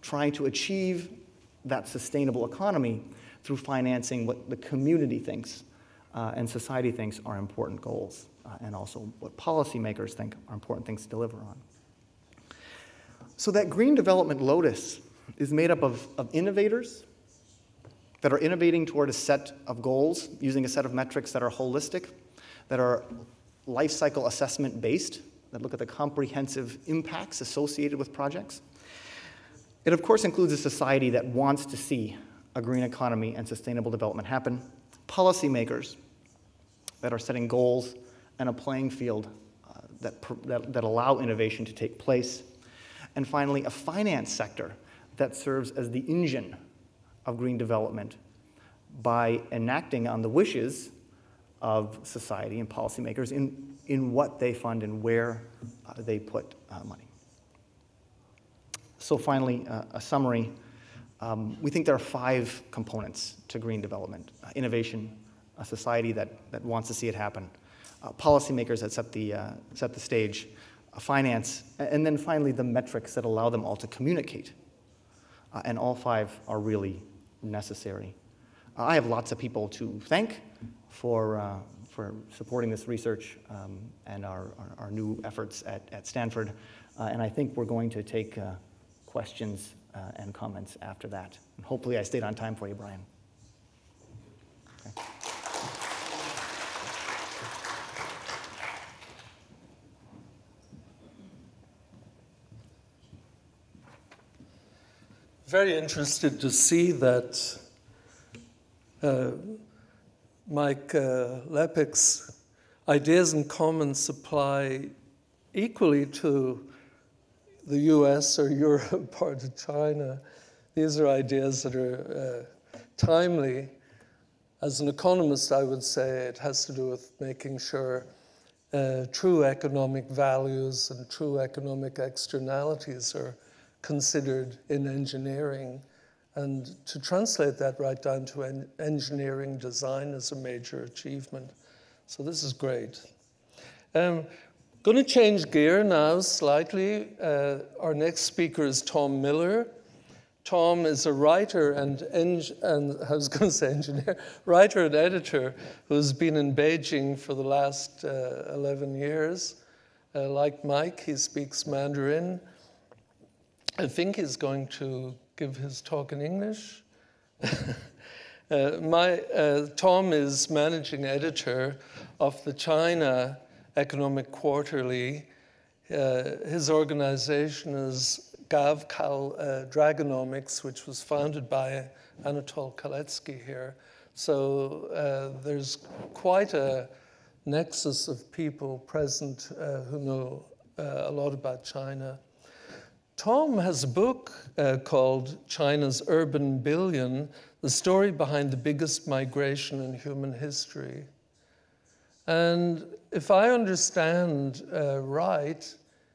trying to achieve that sustainable economy through financing what the community thinks and society thinks are important goals, and also what policymakers think are important things to deliver on. So that green development lotus is made up of innovators that are innovating toward a set of goals, using a set of metrics that are holistic, that are life cycle assessment based, that look at the comprehensive impacts associated with projects. It, of course, includes a society that wants to see a green economy and sustainable development happen, policymakers that are setting goals and a playing field that allow innovation to take place, and finally, a finance sector that serves as the engine of green development by enacting on the wishes of society and policymakers in what they fund and where they put money. So finally, a summary. We think there are 5 components to green development: innovation, a society that wants to see it happen, policymakers that set the stage, finance, and then finally the metrics that allow them all to communicate. And all 5 are really necessary. I have lots of people to thank for supporting this research and our new efforts at Stanford. And I think we're going to take questions and comments after that. And hopefully I stayed on time for you, Brian. Okay. Very interested to see that Mike Lepik's ideas and comments apply equally to the US or Europe or to China. These are ideas that are timely. As an economist, I would say it has to do with making sure true economic values and true economic externalities are considered in engineering, and to translate that right down to engineering design is a major achievement. So this is great. Going to change gear now slightly. Our next speaker is Tom Miller. Tom is a writer and I was going to say engineer, writer and editor who's been in Beijing for the last 11 years. Like Mike, he speaks Mandarin. I think he's going to give his talk in English. Tom is managing editor of the China Economic Quarterly. His organization is GavCal Dragonomics, which was founded by Anatol Kaletsky here. So there's quite a nexus of people present who know a lot about China. Tom has a book called China's Urban Billion, the story behind the biggest migration in human history. And if I understand right,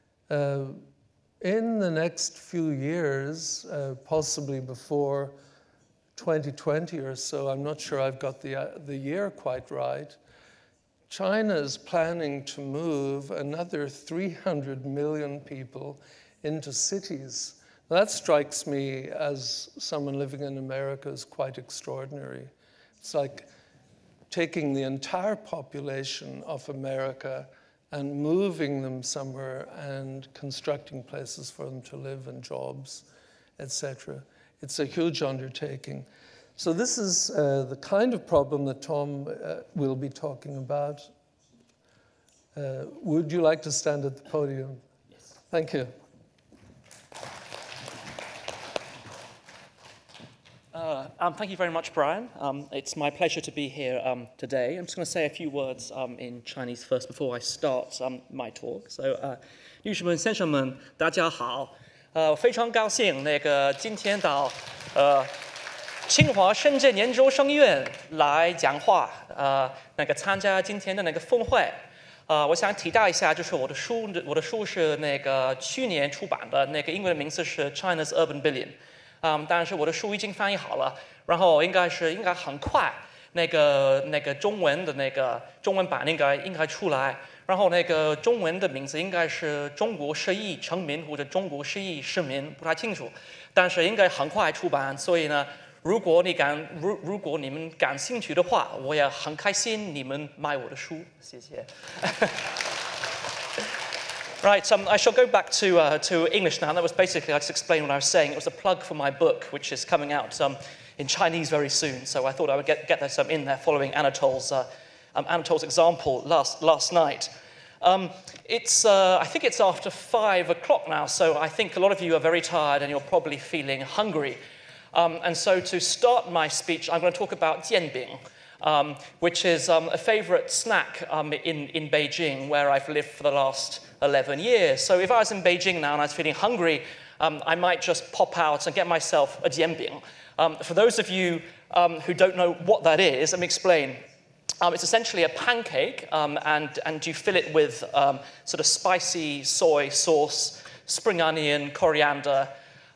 in the next few years, possibly before 2020 or so, I'm not sure I've got the year quite right, China is planning to move another 300 million people into cities. That strikes me as someone living in America as quite extraordinary. It's like taking the entire population of America and moving them somewhere and constructing places for them to live and jobs, etc. It's a huge undertaking. So this is the kind of problem that Tom will be talking about. Would you like to stand at the podium? Yes. Thank you. Thank you very much, Brian. It's my pleasure to be here today. I'm just going to say a few words in Chinese first before I start my talk. So, 女士们、先生们，大家好。非常高兴今天到清华深圳研究生院来讲话，参加今天的峰会。我想提到一下，就是我的书是去年出版的，英文名字是 China's Urban Billion。但是我的书已经翻译好了，然后应该很快中文的中文版应该出来，然后中文的名字应该是中国10亿成民或者中国10亿市民，不太清楚。 但是应该很快出版，所以呢，如果你们感兴趣的话，我也很开心你们买我的书，谢谢。Right, I shall go back to English now. That was basically, I just explained what I was saying. It was a plug for my book, which is coming out in Chinese very soon. So I thought I would get this in there following Anatole's example last night. I think it's after 5 o'clock now, so I think a lot of you are very tired and you're probably feeling hungry. And so to start my speech, I'm going to talk about jianbing, which is a favorite snack in Beijing, where I've lived for the last 11 years. So if I was in Beijing now and I was feeling hungry, I might just pop out and get myself a jianbing. For those of you who don't know what that is, let me explain. It's essentially a pancake, and you fill it with sort of spicy soy sauce, spring onion, coriander,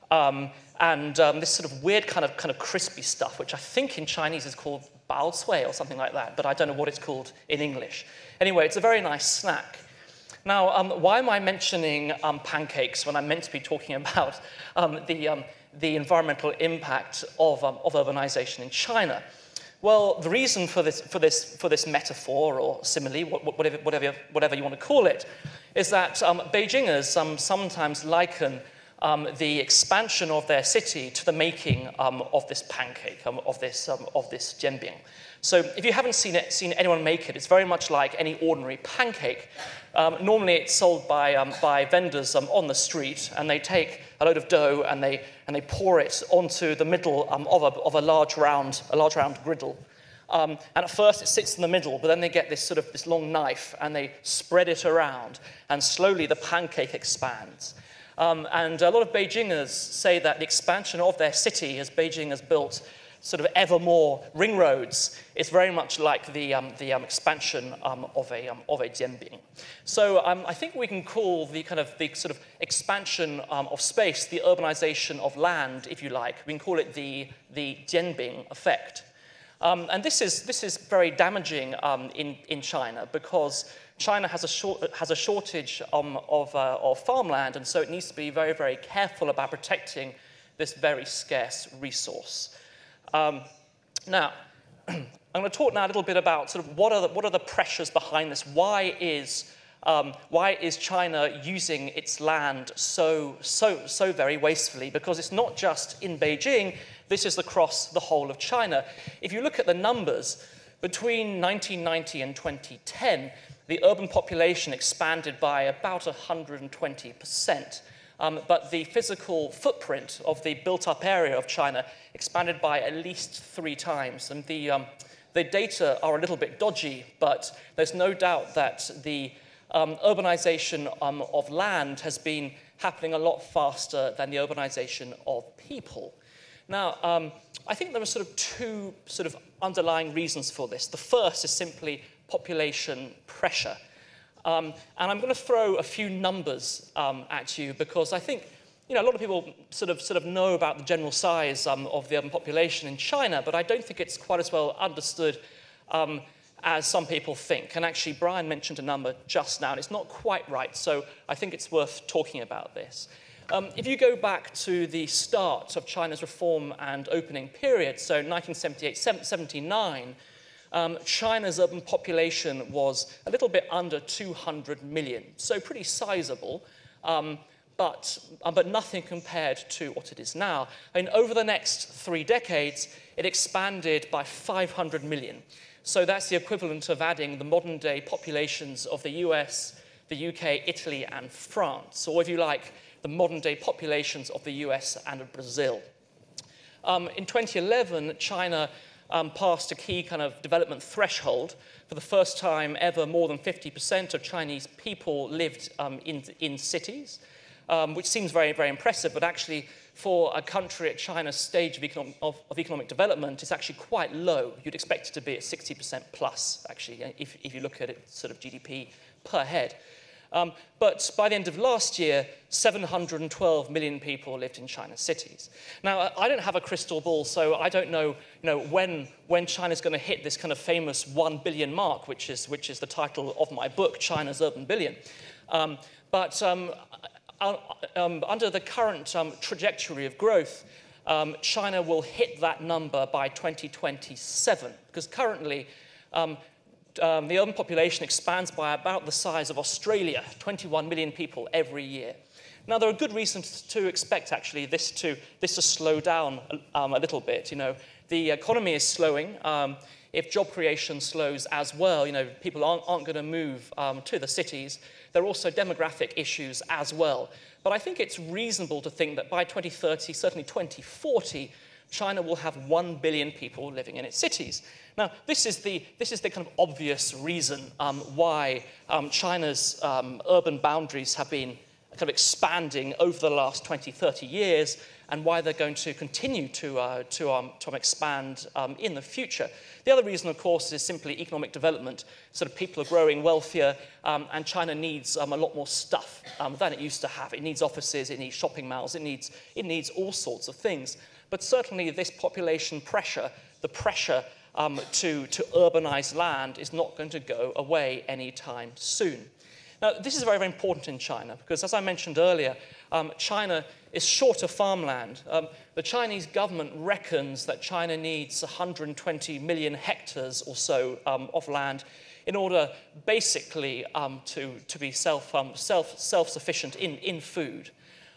and this sort of weird kind of crispy stuff, which I think in Chinese is called bao cui or something like that, but I don't know what it's called in English. Anyway, it's a very nice snack. Now, why am I mentioning pancakes when I'm meant to be talking about the environmental impact of urbanization in China? Well, the reason for this metaphor or simile, whatever you want to call it, is that Beijingers sometimes liken the expansion of their city to the making of this pancake, of this jianbing. So if you haven't seen anyone make it, it's very much like any ordinary pancake. Normally it's sold by vendors on the street, and they take a load of dough and they pour it onto the middle of a large round griddle. And at first it sits in the middle, but then they get this long knife and they spread it around, and slowly the pancake expands. And a lot of Beijingers say that the expansion of their city, as Beijing has built sort of ever more ring roads, is very much like the expansion of a jianbing. So I think we can call the sort of expansion of space, the urbanization of land, if you like, we can call it the jianbing effect. And this is very damaging in China, because China has a shortage of farmland, and so it needs to be very, very careful about protecting this very scarce resource. Now, I'm going to talk now a little bit about sort of what are the pressures behind this. Why is China using its land so very wastefully? Because it's not just in Beijing. This is across the whole of China. If you look at the numbers, between 1990 and 2010, the urban population expanded by about 120%. But the physical footprint of the built-up area of China expanded by at least 3 times. And the data are a little bit dodgy, but there's no doubt that the urbanization of land has been happening a lot faster than the urbanization of people. Now, I think there are sort of 2 sort of underlying reasons for this. The first is simply population pressure. And I'm going to throw a few numbers at you, because I think a lot of people sort of know about the general size of the urban population in China, but I don't think it's quite as well understood as some people think. And actually, Brian mentioned a number just now, and it's not quite right, so I think it's worth talking about this. If you go back to the start of China's reform and opening period, so 1978-79, China's urban population was a little bit under 200 million, so pretty sizable, but nothing compared to what it is now. And over the next 3 decades, it expanded by 500 million. So that's the equivalent of adding the modern-day populations of the US, the UK, Italy, and France, or if you like, the modern-day populations of the US and of Brazil. In 2011, China passed a key kind of development threshold. For the first time ever, more than 50% of Chinese people lived in cities, which seems very, very impressive, but actually for a country at China's stage of economic development, it's actually quite low. You'd expect it to be at 60% plus, actually, if you look at it sort of GDP per head. But by the end of last year, 712 million people lived in China's cities. Now, I don't have a crystal ball, so I don't know, when China's going to hit this kind of famous 1 billion mark, which is the title of my book, China's Urban Billion. But under the current trajectory of growth, China will hit that number by 2027, because currently the urban population expands by about the size of Australia, 21 million people every year. Now, there are good reasons to expect, actually, this to slow down a little bit. You know, the economy is slowing. If job creation slows as well, you know, people aren't going to move to the cities. There are also demographic issues as well. But I think it's reasonable to think that by 2030, certainly 2040, China will have 1 billion people living in its cities. Now, this is the kind of obvious reason why China's urban boundaries have been kind of expanding over the last 20, 30 years, and why they're going to continue to expand in the future. The other reason, of course, is simply economic development. Sort of people are growing wealthier, and China needs a lot more stuff than it used to have. It needs offices, it needs shopping malls, it needs all sorts of things. But certainly this population pressure, the pressure to urbanize land, is not going to go away anytime soon. Now, this is very, very important in China, because as I mentioned earlier, China is short of farmland. The Chinese government reckons that China needs 120 million hectares or so of land in order basically to be self-sufficient in food.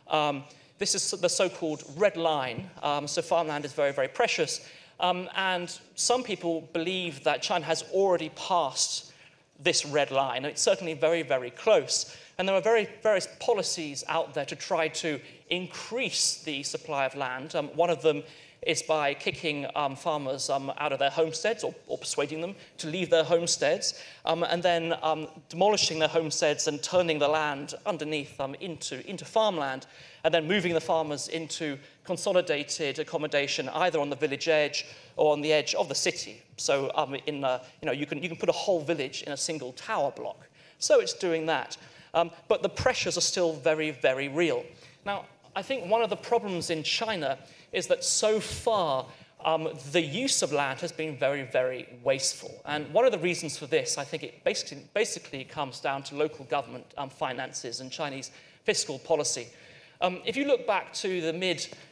This is the so-called red line, so farmland is very, very precious. And some people believe that China has already passed this red line. It's certainly very, very close. And there are various policies out there to try to increase the supply of land. One of them is by kicking farmers out of their homesteads, or persuading them to leave their homesteads, and then demolishing their homesteads and turning the land underneath into farmland, and then moving the farmers into consolidated accommodation, either on the village edge or on the edge of the city. So you can put a whole village in a single tower block. So it's doing that. But the pressures are still very, very real. Now, I think one of the problems in China is that so far the use of land has been very, very wasteful. And one of the reasons for this, I think it basically comes down to local government finances and Chinese fiscal policy. If you look back to the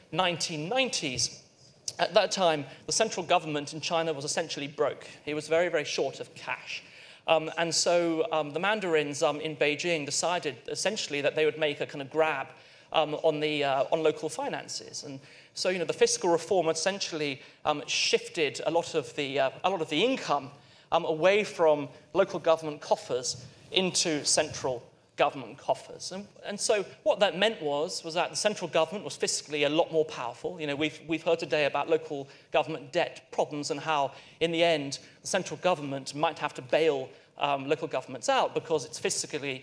mid-1990s, at that time, the central government in China was essentially broke. It was very, very short of cash. And so the mandarins in Beijing decided essentially that they would make a kind of grab on local finances. And so, you know, the fiscal reform essentially shifted a lot of the income away from local government coffers into central government coffers. And so what that meant was that the central government was fiscally a lot more powerful. You know, we've heard today about local government debt problems and how, in the end, the central government might have to bail local governments out because it's fiscally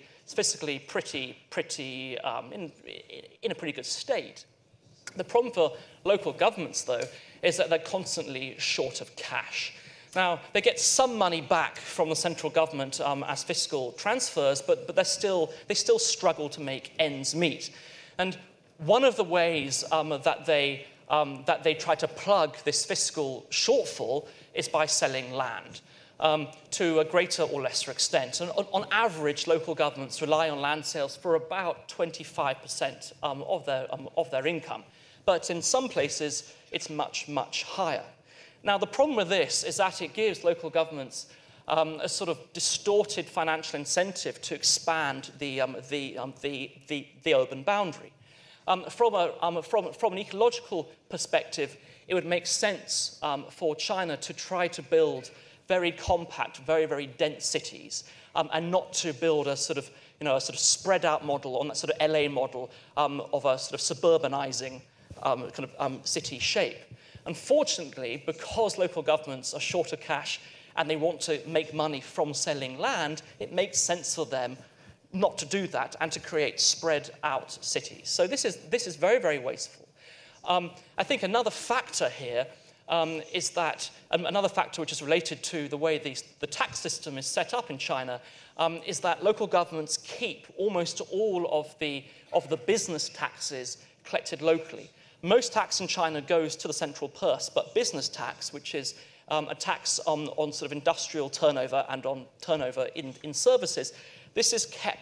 in a pretty good state. The problem for local governments, though, is that they're constantly short of cash. Now, they get some money back from the central government as fiscal transfers, but they still struggle to make ends meet. And one of the ways that they try to plug this fiscal shortfall is by selling land to a greater or lesser extent. And on average, local governments rely on land sales for about 25% of their income. But in some places, it's much, much higher. Now, the problem with this is that it gives local governments a sort of distorted financial incentive to expand the urban boundary. From an ecological perspective, it would make sense for China to try to build very compact, very, very dense cities, and not to build a sort of spread out model on that sort of LA model of a sort of suburbanizing city shape. Unfortunately, because local governments are short of cash and they want to make money from selling land, it makes sense for them not to do that and to create spread out cities. So this is very, very wasteful. I think another factor here is that, another factor which is related to the way the tax system is set up in China, is that local governments keep almost all of the business taxes collected locally. Most tax in China goes to the central purse, but business tax, which is a tax on sort of industrial turnover and on turnover in services, this is kept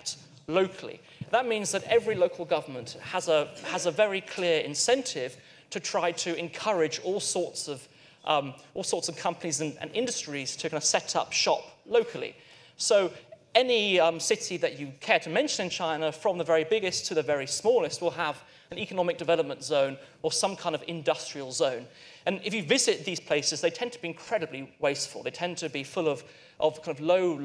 locally. That means that every local government has a very clear incentive to try to encourage all sorts of companies and industries to kind of set up shop locally. So any city that you care to mention in China, from the very biggest to the very smallest, will have an economic development zone or some kind of industrial zone. And if you visit these places, they tend to be incredibly wasteful. They tend to be full of kind of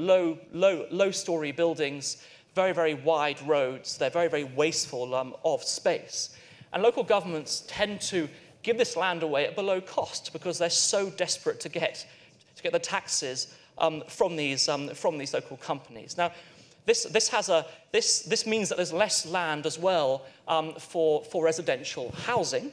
low-story buildings, very, very wide roads. They're very, very wasteful of space. And local governments tend to give this land away at below cost because they're so desperate to get the taxes from these local companies. Now, this means that there's less land as well for residential housing,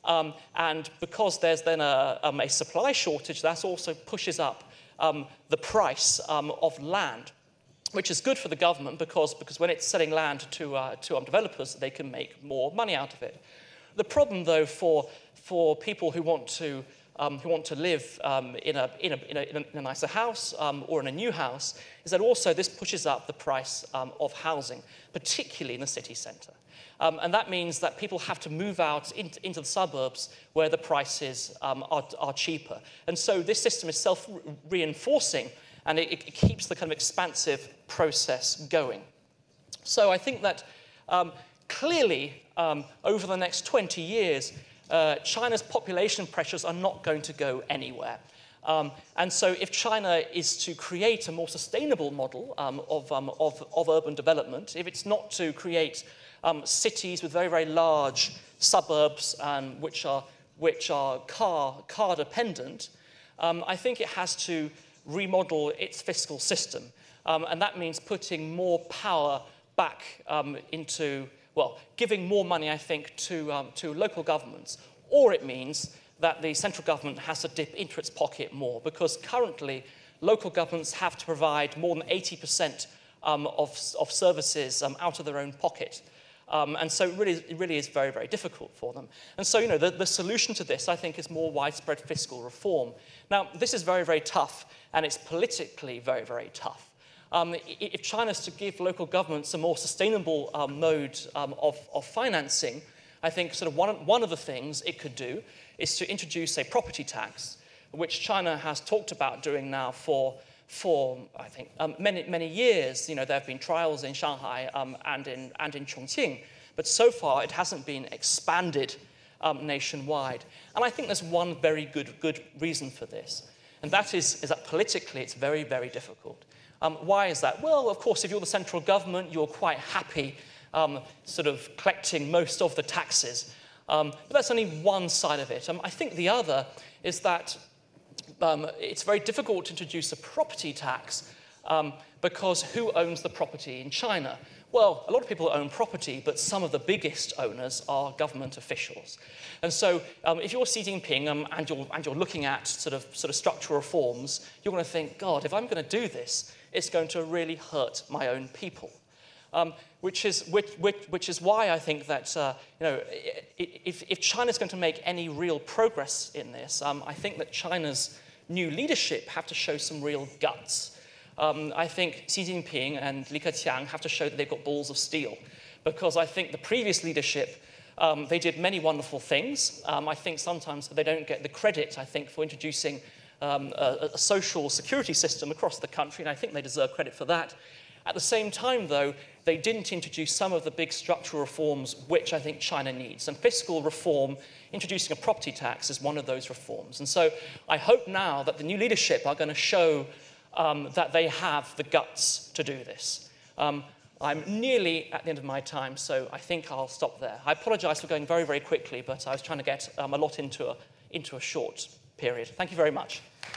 and because there's then a supply shortage, that also pushes up the price of land, which is good for the government because when it's selling land to developers, they can make more money out of it. The problem, though, for people who want to live in a nicer house or in a new house, is that also this pushes up the price of housing, particularly in the city centre. And that means that people have to move out into the suburbs where the prices are cheaper. And so this system is self-reinforcing, and it keeps the kind of expansive process going. So I think that clearly, over the next 20 years, China's population pressures are not going to go anywhere. And so if China is to create a more sustainable model of urban development, if it's not to create cities with very, very large suburbs which are car dependent, I think it has to remodel its fiscal system. And that means putting more power back into, well, giving more money, I think, to local governments. Or it means that the central government has to dip into its pocket more, because currently local governments have to provide more than 80% of services out of their own pocket. And so it really is very, very difficult for them. And so, the solution to this, I think, is more widespread fiscal reform. Now, this is very, very tough, and it's politically very, very tough. If China's to give local governments a more sustainable mode of financing, I think sort of one of the things it could do is to introduce a property tax, which China has talked about doing now for I think, many years. There have been trials in Shanghai and in Chongqing, but so far it hasn't been expanded nationwide. And I think there's one very good reason for this, and that is that politically it's very, very difficult. Why is that? Well, of course, if you're the central government, you're quite happy sort of collecting most of the taxes. But that's only one side of it. I think the other is that it's very difficult to introduce a property tax because who owns the property in China? Well, a lot of people own property, but some of the biggest owners are government officials. And so if you're Xi Jinping and you're looking at sort of structural reforms, you're going to think, God, if I'm going to do this, it's going to really hurt my own people. Which is why I think that if China's going to make any real progress in this, I think that China's new leadership have to show some real guts. I think Xi Jinping and Li Keqiang have to show that they've got balls of steel, because I think the previous leadership, they did many wonderful things. I think sometimes they don't get the credit, I think, for introducing a social security system across the country, and I think they deserve credit for that. At the same time, though, they didn't introduce some of the big structural reforms which I think China needs. And fiscal reform, introducing a property tax, is one of those reforms. And so I hope now that the new leadership are going to show that they have the guts to do this. I'm nearly at the end of my time, so I think I'll stop there. I apologize for going very, very quickly, but I was trying to get a lot into a short period. Thank you very much.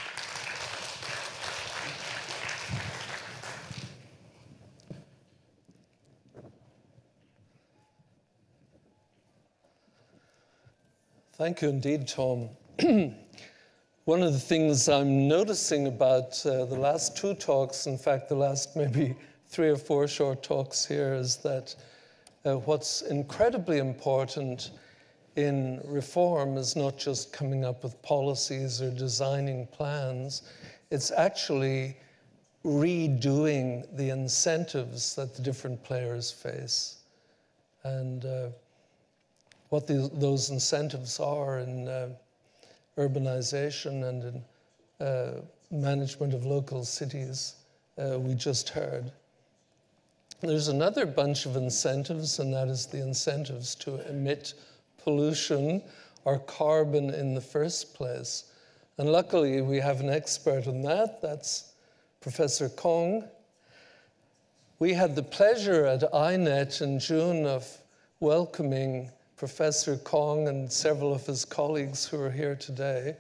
Thank you indeed, Tom. One of the things I'm noticing about the last two talks, in fact, the last maybe 3 or 4 short talks here, is that what's incredibly important in reform is not just coming up with policies or designing plans. It's actually redoing the incentives that the different players face, and what those incentives are in urbanization and in management of local cities, we just heard. There's another bunch of incentives, and that is the incentives to emit pollution or carbon in the first place. And luckily, we have an expert on that. That's Professor Kong. We had the pleasure at INET in June of welcoming Professor Kong and several of his colleagues who are here today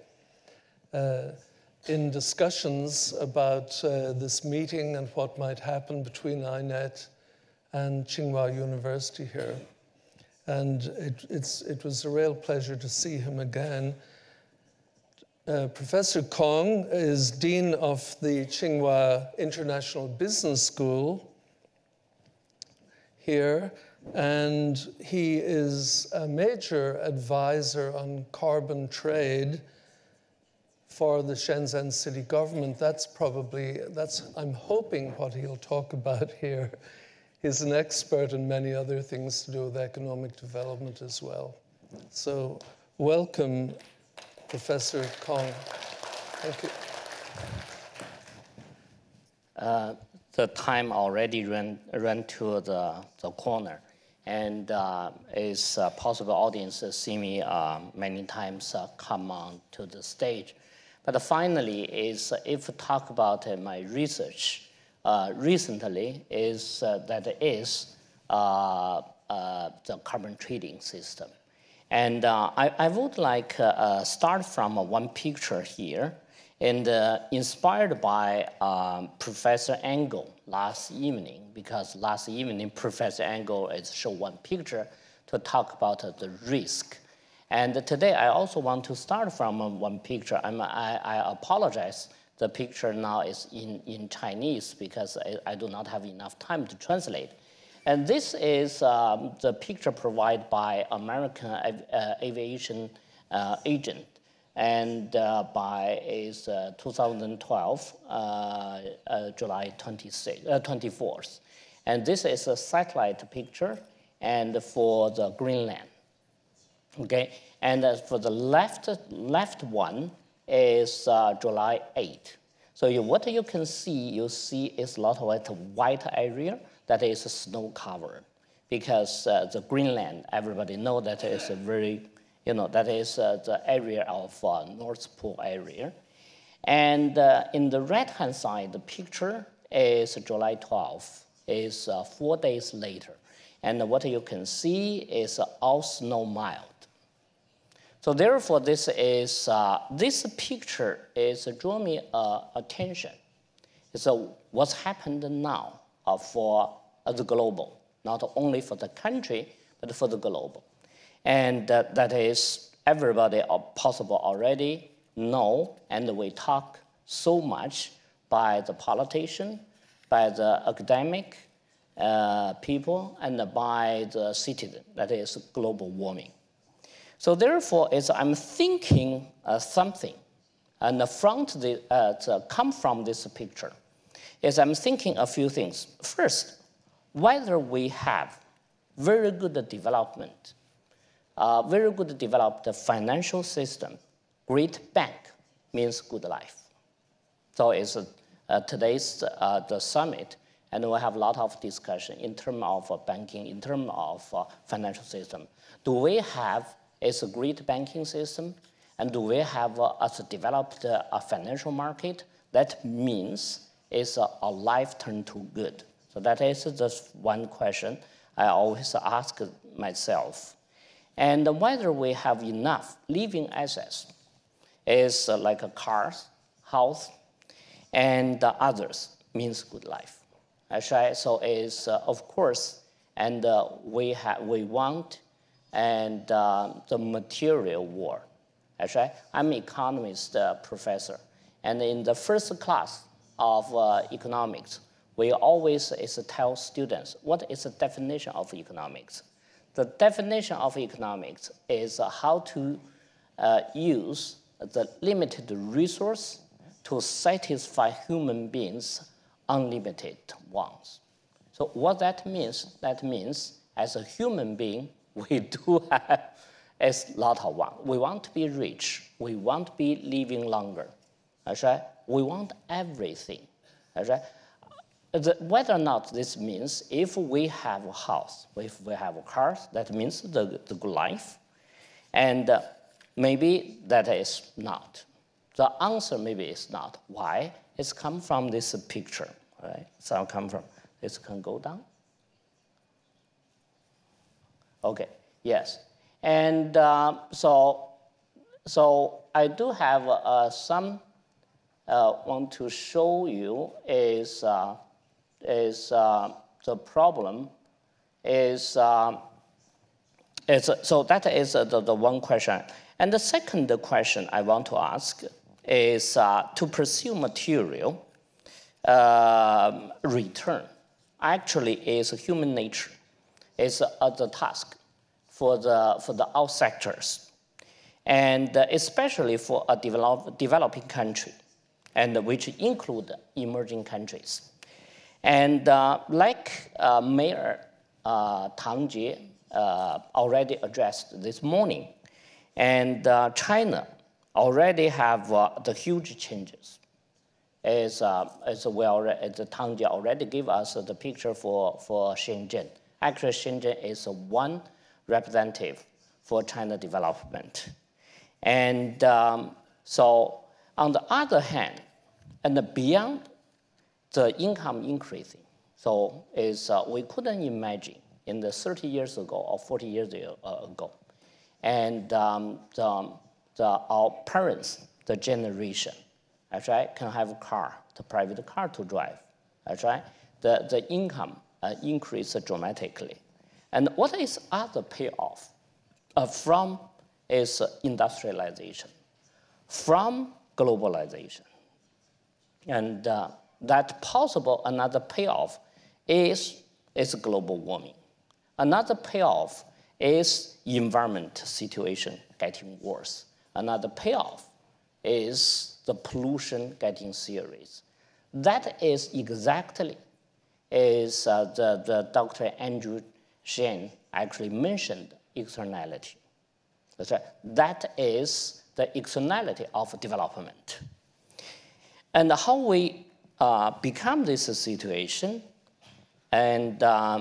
in discussions about this meeting and what might happen between INET and Tsinghua University here. And it was a real pleasure to see him again. Professor Kong is Dean of the Tsinghua International Business School here, and he is a major advisor on carbon trade for the Shenzhen city government. That's I'm hoping what he'll talk about here. He's an expert in many other things to do with economic development as well. So welcome, Professor Kong. Thank you. The time already ran to the corner, and it's possible audience see me many times come on to the stage. But finally, if we talk about my research recently, that is the carbon trading system. And I would like start from one picture here, and inspired by Professor Engel last evening, because last evening Professor Engel showed one picture to talk about the risk. And today I also want to start from one picture. I apologize, the picture now is in Chinese because I do not have enough time to translate. And this is the picture provided by American aviation agent, and by 2012, July 24th. And this is a satellite picture, and for the Greenland. Okay, and for the left one is July 8th. So what you can see, is a lot of white area that is snow covered, because the Greenland, everybody know that is a very, that is the area of North Pole area. And in the right-hand side, the picture is July 12th, is 4 days later. And what you can see is all snow mild. So therefore, this picture draw me attention. So what's happened now for the global, not only for the country, but for the global. And that is everybody possible already know, and we talk so much by the politician, by the academic people, and by the citizen, that is global warming. So therefore, I'm thinking something, and come from this picture, I'm thinking a few things. First, whether we have very good development, very good developed financial system, great bank means good life. So it's today's the summit, and we have a lot of discussion in terms of banking, in terms of financial system. Do we have a great banking system, and do we have developed a financial market? That means it's a life turn to good. So that is just one question I always ask myself. And whether we have enough living assets is like a car, house, and others means good life. Actually, so is of course, and we want and the material world. Actually, I'm an economist professor, and in the first class of economics, we always tell students what is the definition of economics. The definition of economics is how to use the limited resource to satisfy human beings' unlimited ones. So what that means as a human being, we do have a lot of wants. We want to be rich. We want to be living longer. That's right. We want everything. That's right. Whether or not this means if we have a house, if we have cars, that means the good life. And maybe that is not. The answer maybe is not. Why? It's come from this picture, right? So I'll come from, this can go down. Okay, yes. And so I do have some, want to show you is the problem is, so that is the one question. And the second question I want to ask is to pursue material return actually is human nature. It's the task for the out sectors, and especially for a developing country, and which include emerging countries. And like Mayor Tang Jie already addressed this morning, and China already have the huge changes. As Tang Jie already gave us the picture for Shenzhen. Actually, Shenzhen is one representative for China development. And so on the other hand, and beyond the income increasing, so is we couldn't imagine in the 30 years ago or 40 years ago. And our parents, the generation, that's right, can have a car, the private car to drive, that's right. The income increased dramatically. And what is other payoff from is industrialization, from globalization. And that possible another payoff is global warming. Another payoff is environment situation getting worse. Another payoff is the pollution getting serious. That is exactly is the Dr. Andrew Shen actually mentioned externality. That's right. That is the externality of development. And how we become this situation, and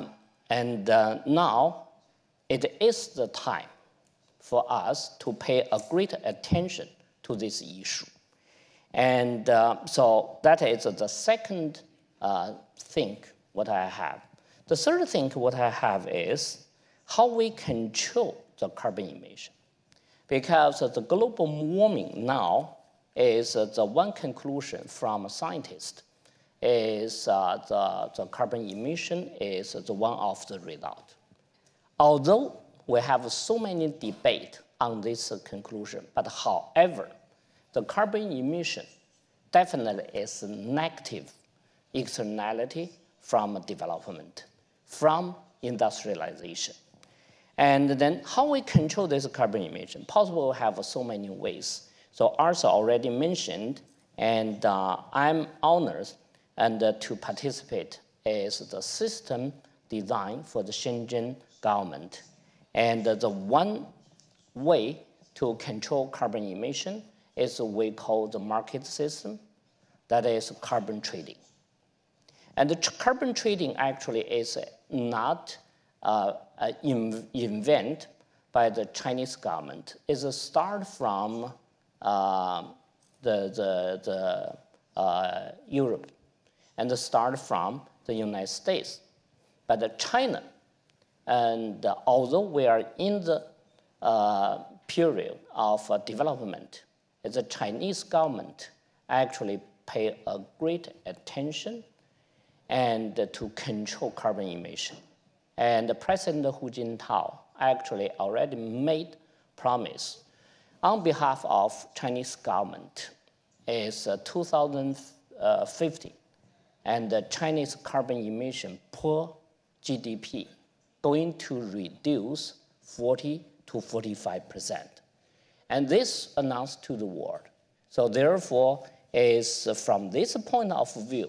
now it is the time for us to pay a great attention to this issue. And so that is the second thing what I have. The third thing what I have is how we control the carbon emission. Because the global warming now is the one conclusion from a scientist is the carbon emission is the one of the result. Although we have so many debate on this conclusion, but however, the carbon emission definitely is a negative externality from development, from industrialization. And then how we control this carbon emission? Possible we have so many ways. So Arthur already mentioned, and I'm honored and to participate is the system design for the Shenzhen government. And the one way to control carbon emission is what we call the market system, that is carbon trading. And the carbon trading actually is not invent by the Chinese government. It's a start from Europe and the start from the United States. But China, and although we are in the period of development, the Chinese government actually pay a great attention and to control carbon emission. And President Hu Jintao actually already made promise on behalf of Chinese government is 2050, and the Chinese carbon emission per GDP going to reduce 40 to 45%. And this announced to the world. So therefore, is from this point of view,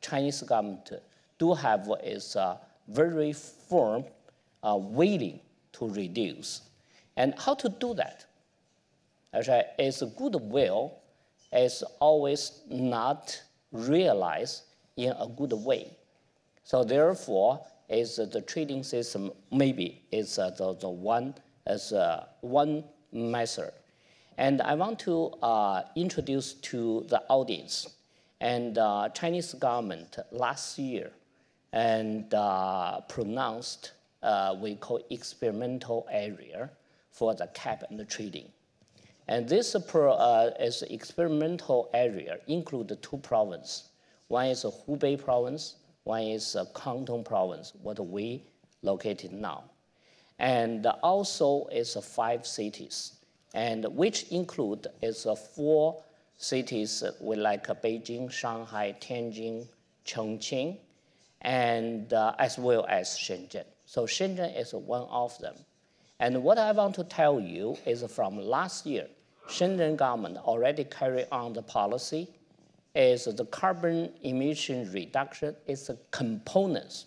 Chinese government do have is very firm willing to reduce. And how to do that? Actually, is goodwill is always not realized in a good way. So therefore, is the trading system maybe is the one as one method. And I want to introduce to the audience and Chinese government last year and pronounced we call experimental area for the cap and the trading. And this is experimental area include two provinces. One is Hubei province, one is Canton province, what we located now. And also is 5 cities, and which include is 4 cities with like Beijing, Shanghai, Tianjin, Chongqing, and as well as Shenzhen. So Shenzhen is one of them. And what I want to tell you is from last year, Shenzhen government already carried on the policy is the carbon emission reduction is a components,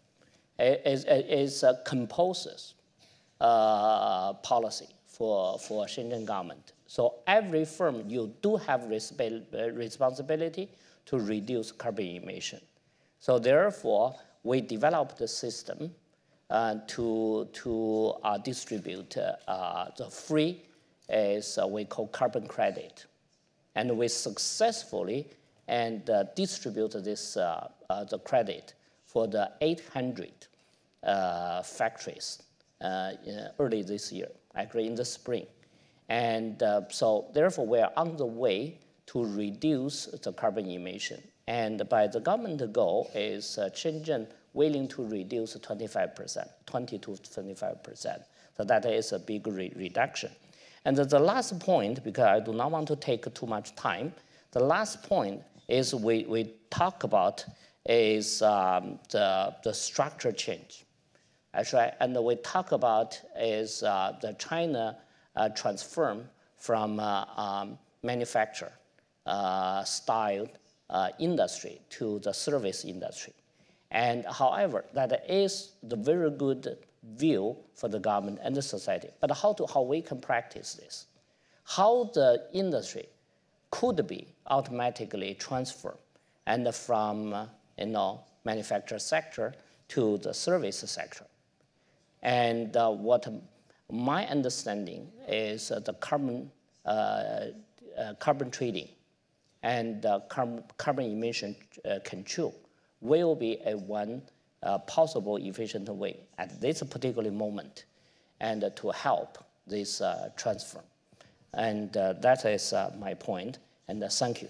is a composes policy for Shenzhen government. So every firm, you do have responsibility to reduce carbon emission. So therefore, we developed the system to distribute the free, as we call carbon credit. And we successfully distributed this the credit for the 800 factories early this year, actually in the spring. And so therefore, we are on the way to reduce the carbon emission. And by the government goal is Shenzhen willing to reduce 25%, 20 to 25%. So that is a big reduction. And the last point, because I do not want to take too much time, the last point is we talk about is the structure change. Actually, and we talk about is the China transform from manufacture style industry to the service industry. And however, that is the very good view for the government and the society. But how we can practice this? How the industry could be automatically transferred and from manufacturing sector to the service sector. And what my understanding is the carbon trading and carbon emission control will be one possible efficient way at this particular moment and to help this transfer. And that is my point, and thank you.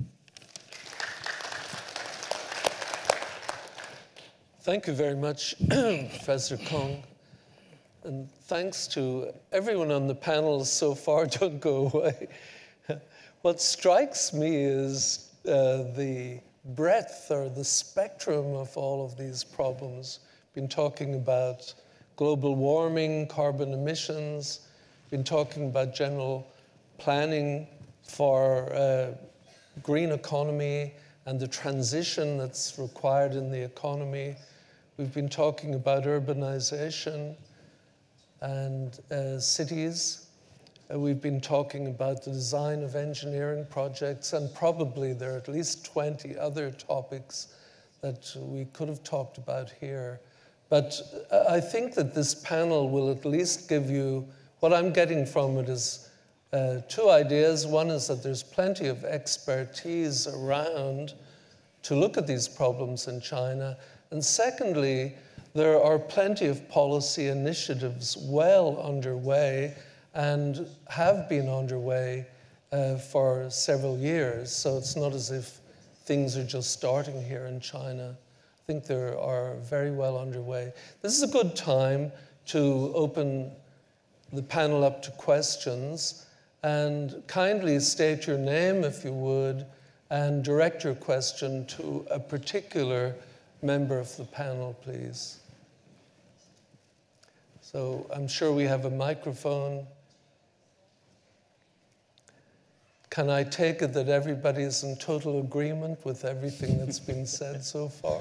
Thank you very much, Professor Kong. And thanks to everyone on the panel so far. Don't go away. What strikes me is the breadth or the spectrum of all of these problems. Been talking about global warming, carbon emissions, been talking about general planning for green economy and the transition that's required in the economy. We've been talking about urbanization and cities. We've been talking about the design of engineering projects, and probably there are at least 20 other topics that we could have talked about here. But I think that this panel will at least give you, what I'm getting from it is 2 ideas. One is that there's plenty of expertise around to look at these problems in China. And secondly, there are plenty of policy initiatives well underway and have been underway for several years. So it's not as if things are just starting here in China. I think they are very well underway. This is a good time to open the panel up to questions, and kindly state your name, if you would, and direct your question to a particular member of the panel, please. So I'm sure we have a microphone. can I take it that everybody is in total agreement with everything that's been said so far?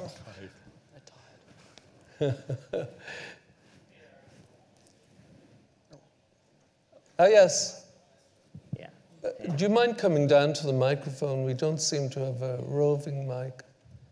Oh, yes. Yeah. Do you mind coming down to the microphone? We don't seem to have a roving mic.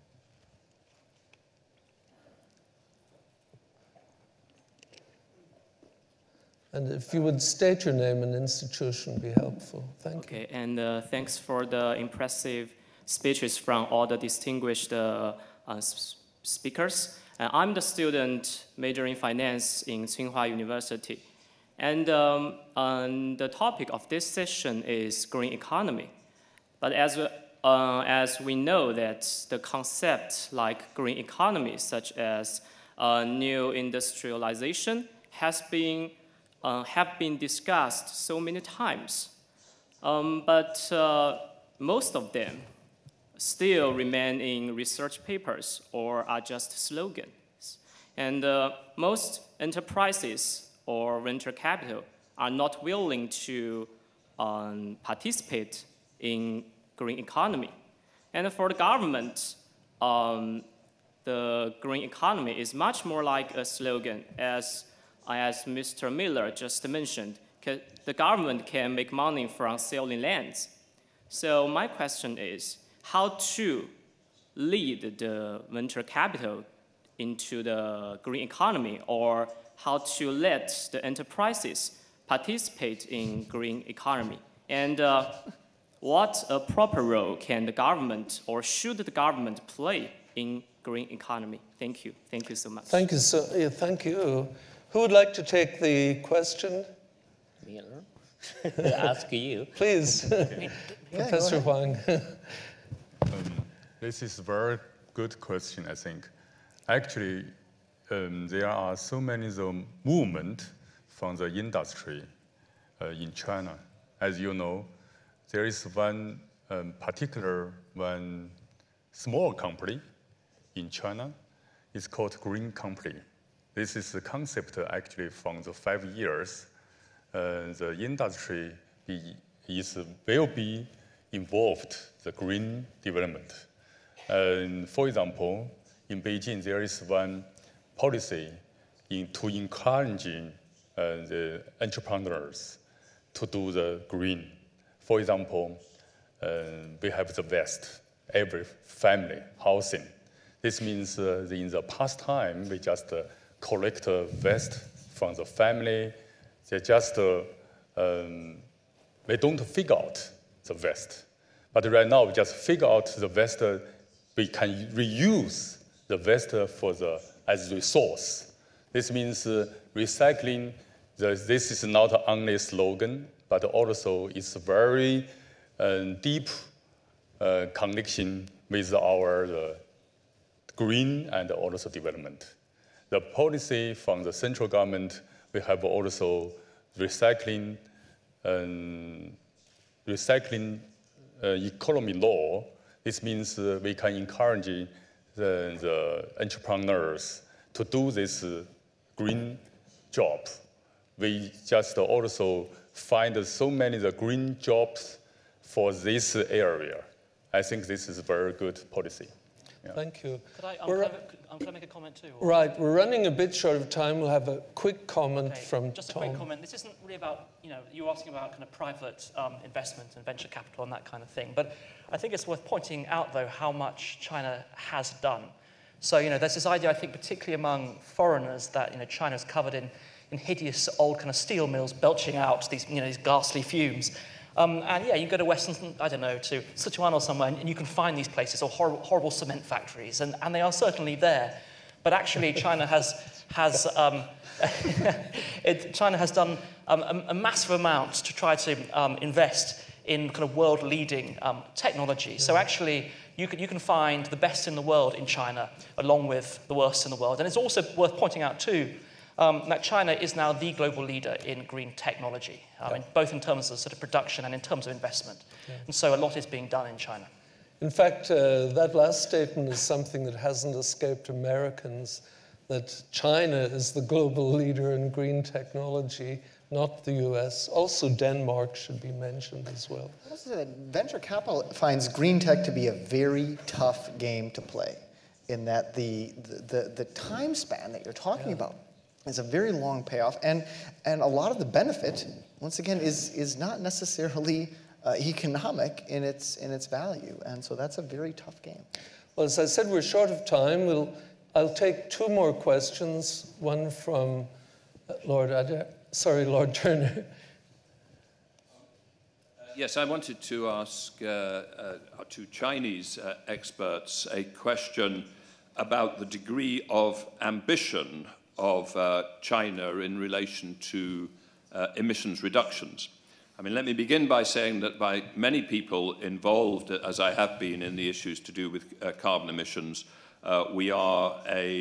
And if you would state your name and institution, be helpful. Thank you. Okay, and thanks for the impressive speeches from all the distinguished speakers. I'm the student majoring in finance in Tsinghua University. And the topic of this session is green economy. But as we know that the concept like green economy, such as new industrialization, have been discussed so many times. But most of them still remain in research papers or are just slogans. And most enterprises or venture capital are not willing to participate in green economy. And for the government, the green economy is much more like a slogan, as Mr. Miller just mentioned. The government can make money from selling lands. So my question is, how to lead the venture capital into the green economy, or how to let the enterprises participate in green economy? And what a proper role can the government, or should the government play in green economy? Thank you. Thank you so much. Thank you. Thank you. Who would like to take the question? Miller, ask you. Please, Professor Huang. This is a very good question, I think. Actually, there are so many movements from the industry in China. As you know, there is one small company in China. It's called Green Company. This is the concept actually from the 5 years. The industry will be involved the green development. For example, in Beijing, there is one policy to encourage the entrepreneurs to do the green. For example, we have the vest, every family housing. This means in the past time, we just collect a vest from the family. They just, we don't figure out the vest. But right now, we just figure out the vest, we can reuse the vest as resource. This means recycling, this is not only a slogan, but also it's a very deep connection with our green and also development. The policy from the central government, we have also recycling economy law. This means we can encourage the entrepreneurs to do this green job. We just also find so many green jobs for this area. I think this is a very good policy. Yeah. Thank you. Could I make a comment too? Or? Right, we're running a bit short of time. We'll have a quick comment from Just Tom. a quick comment. This isn't really about, you were asking about kind of private investment and venture capital and that kind of thing. But I think it's worth pointing out, though, how much China has done. So, there's this idea, I think, particularly among foreigners, that, China's covered in hideous old kind of steel mills belching out these, these ghastly fumes. And yeah, you go to Western, I don't know, to Sichuan or somewhere, and you can find these places, or horrible cement factories, and they are certainly there. But actually, China has done a massive amount to try to invest in kind of world-leading technology. So actually, you can find the best in the world in China, along with the worst in the world. And it's also worth pointing out too that China is now the global leader in green technology, both in terms of sort of production and in terms of investment. Yeah. And so a lot is being done in China. In fact, that last statement is something that hasn't escaped Americans, that China is the global leader in green technology, not the US. Also, Denmark should be mentioned as well. Venture capital finds green tech to be a very tough game to play, in that the time span that you're talking about is a very long payoff, and a lot of the benefit, once again, is not necessarily economic in its value, and so that's a very tough game. Well, as I said, we're short of time. I'll take two more questions. One from Lord Turner. Yes, I wanted to ask two Chinese experts a question about the degree of ambition of China in relation to emissions reductions. I mean, let me begin by saying that by many people involved, as I have been in the issues to do with carbon emissions, we are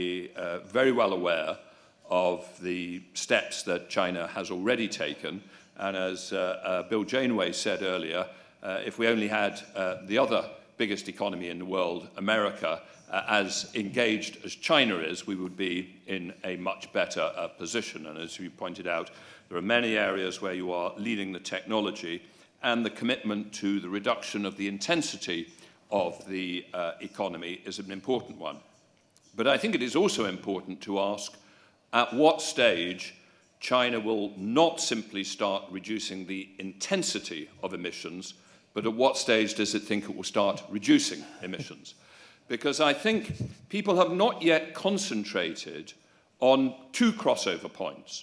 very well aware of the steps that China has already taken. And as Bill Janeway said earlier, if we only had the other biggest economy in the world, America, as engaged as China is, we would be in a much better position. And as you pointed out, there are many areas where you are leading the technology, and the commitment to the reduction of the intensity of the economy is an important one. But I think it is also important to ask at what stage China will not simply start reducing the intensity of emissions, but at what stage does it think it will start reducing emissions? Because I think people have not yet concentrated on two crossover points.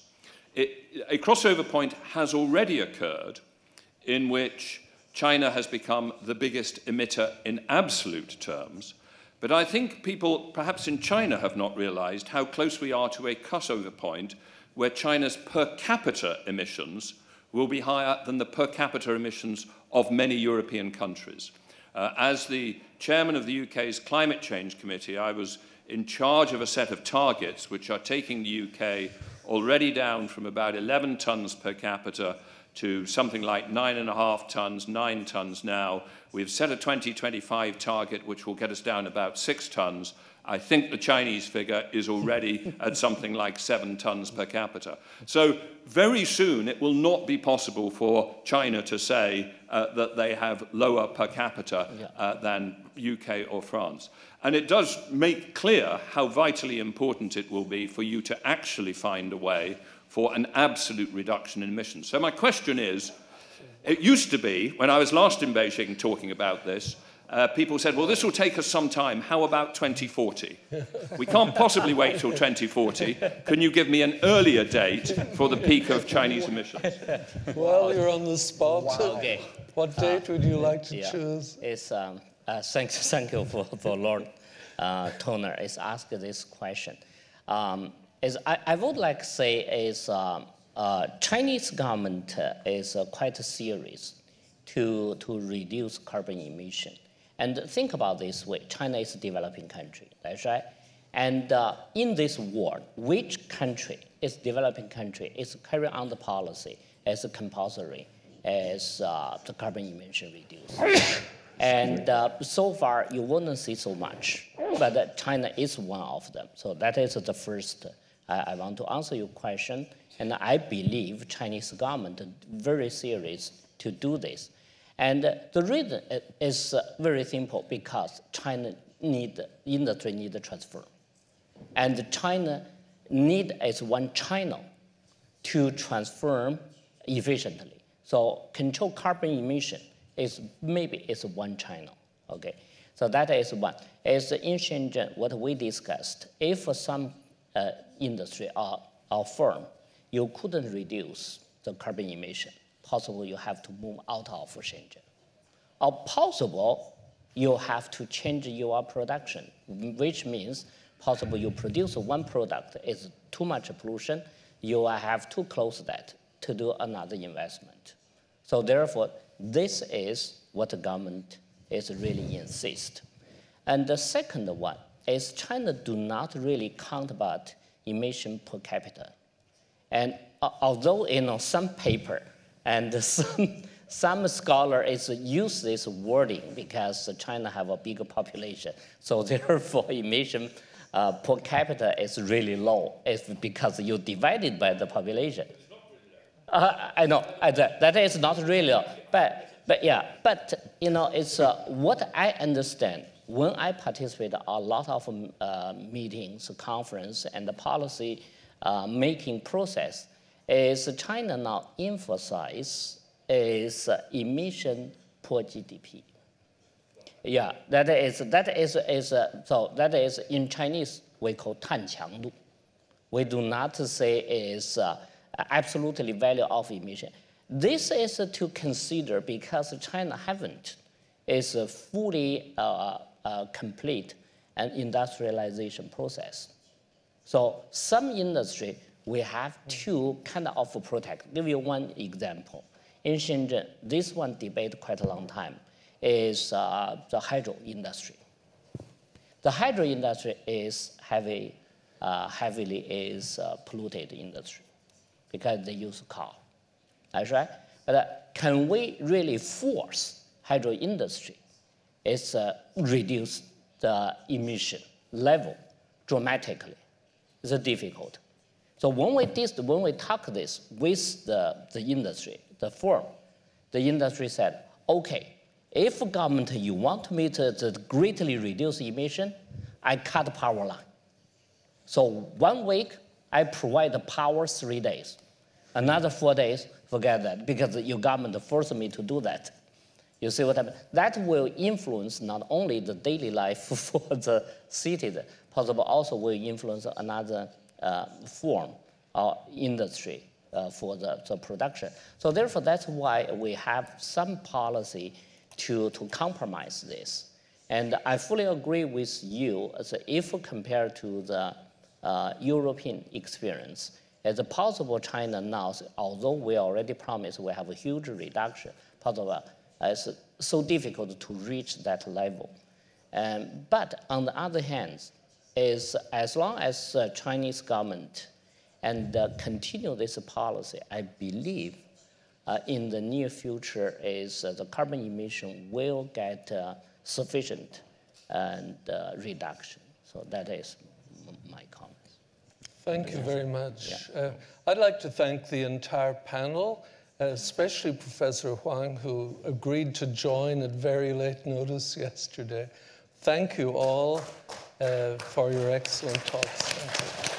A crossover point has already occurred in which China has become the biggest emitter in absolute terms, but I think people, perhaps in China, have not realized how close we are to a crossover point where China's per capita emissions will be higher than the per capita emissions of many European countries. As the chairman of the UK's Climate Change Committee, I was in charge of a set of targets which are taking the UK already down from about 11 tonnes per capita to something like 9.5 tonnes, 9 tonnes now. We've set a 2025 target which will get us down about 6 tonnes. I think the Chinese figure is already at something like 7 tonnes per capita. So very soon it will not be possible for China to say that they have lower per capita than UK or France. And it does make clear how vitally important it will be for you to actually find a way for an absolute reduction in emissions. So my question is, it used to be, when I was last in Beijing talking about this, people said, well, this will take us some time. How about 2040? We can't possibly wait till 2040. Can you give me an earlier date for the peak of Chinese emissions? Well, you're on the spot. Wow. Okay. What date would you like to choose? It's, thank you for Lord Turner is asked this question. I would like to say is Chinese government is quite serious to reduce carbon emission. And think about this way, China is a developing country, that's right? And in this world, which country is developing country is carrying on the policy as compulsory as the carbon emission reduced? And so far, you wouldn't see so much, but China is one of them. So that is the first, I want to answer your question. And I believe Chinese government is very serious to do this. And the reason is very simple, because China industry need to transform. And China need as one channel to transform efficiently. So control carbon emission is maybe it's one channel, okay? So that is one. As in Shenzhen, what we discussed, if some industry or firm, you couldn't reduce the carbon emission, possible you have to move out of Shenzhen. Or possible you have to change your production, which means possible you produce one product is too much pollution, you have to close that to do another investment. So therefore, this is what the government is really insist. And the second one is China do not really count about emission per capita. And although some paper and some scholar use this wording because China have a bigger population, so therefore emission per capita is really low. It's because you divide it by the population. I know that is not real, but you know, it's what I understand when I participate a lot of meetings, conference, and the policy making process is China now emphasize is emission per GDP. Yeah, that is in Chinese we call 碳强度. We do not say is absolutely value of emission. This is to consider because China haven't is a fully complete an industrialization process. So some industry we have to kind of protect. Give you one example. In Shenzhen, this one debate quite a long time is the hydro industry. The hydro industry is heavily is polluted industry because they use coal. That's right. But can we really force hydro industry is reduce the emission level dramatically? It's difficult. So when we talk this with the industry, the firm, the industry said, okay, if government you want me to greatly reduce emission, I cut power line. So 1 week, I provide the power 3 days. Another 4 days, forget that, because your government forced me to do that. You see what I mean? That will influence not only the daily life for the citizen, possible also will influence another form of industry for the production. So therefore, that's why we have some policy to compromise this. And I fully agree with you, so if compared to the European experience, it's possible China now, although we already promised we have a huge reduction, possible it's so difficult to reach that level. But on the other hand, is as long as Chinese government and continue this policy, I believe in the near future is the carbon emission will get sufficient and reduction. So that is my comment. Thank you very much. Yeah. I'd like to thank the entire panel, especially Professor Huang, who agreed to join at very late notice yesterday. Thank you all for your excellent talks. Thank you.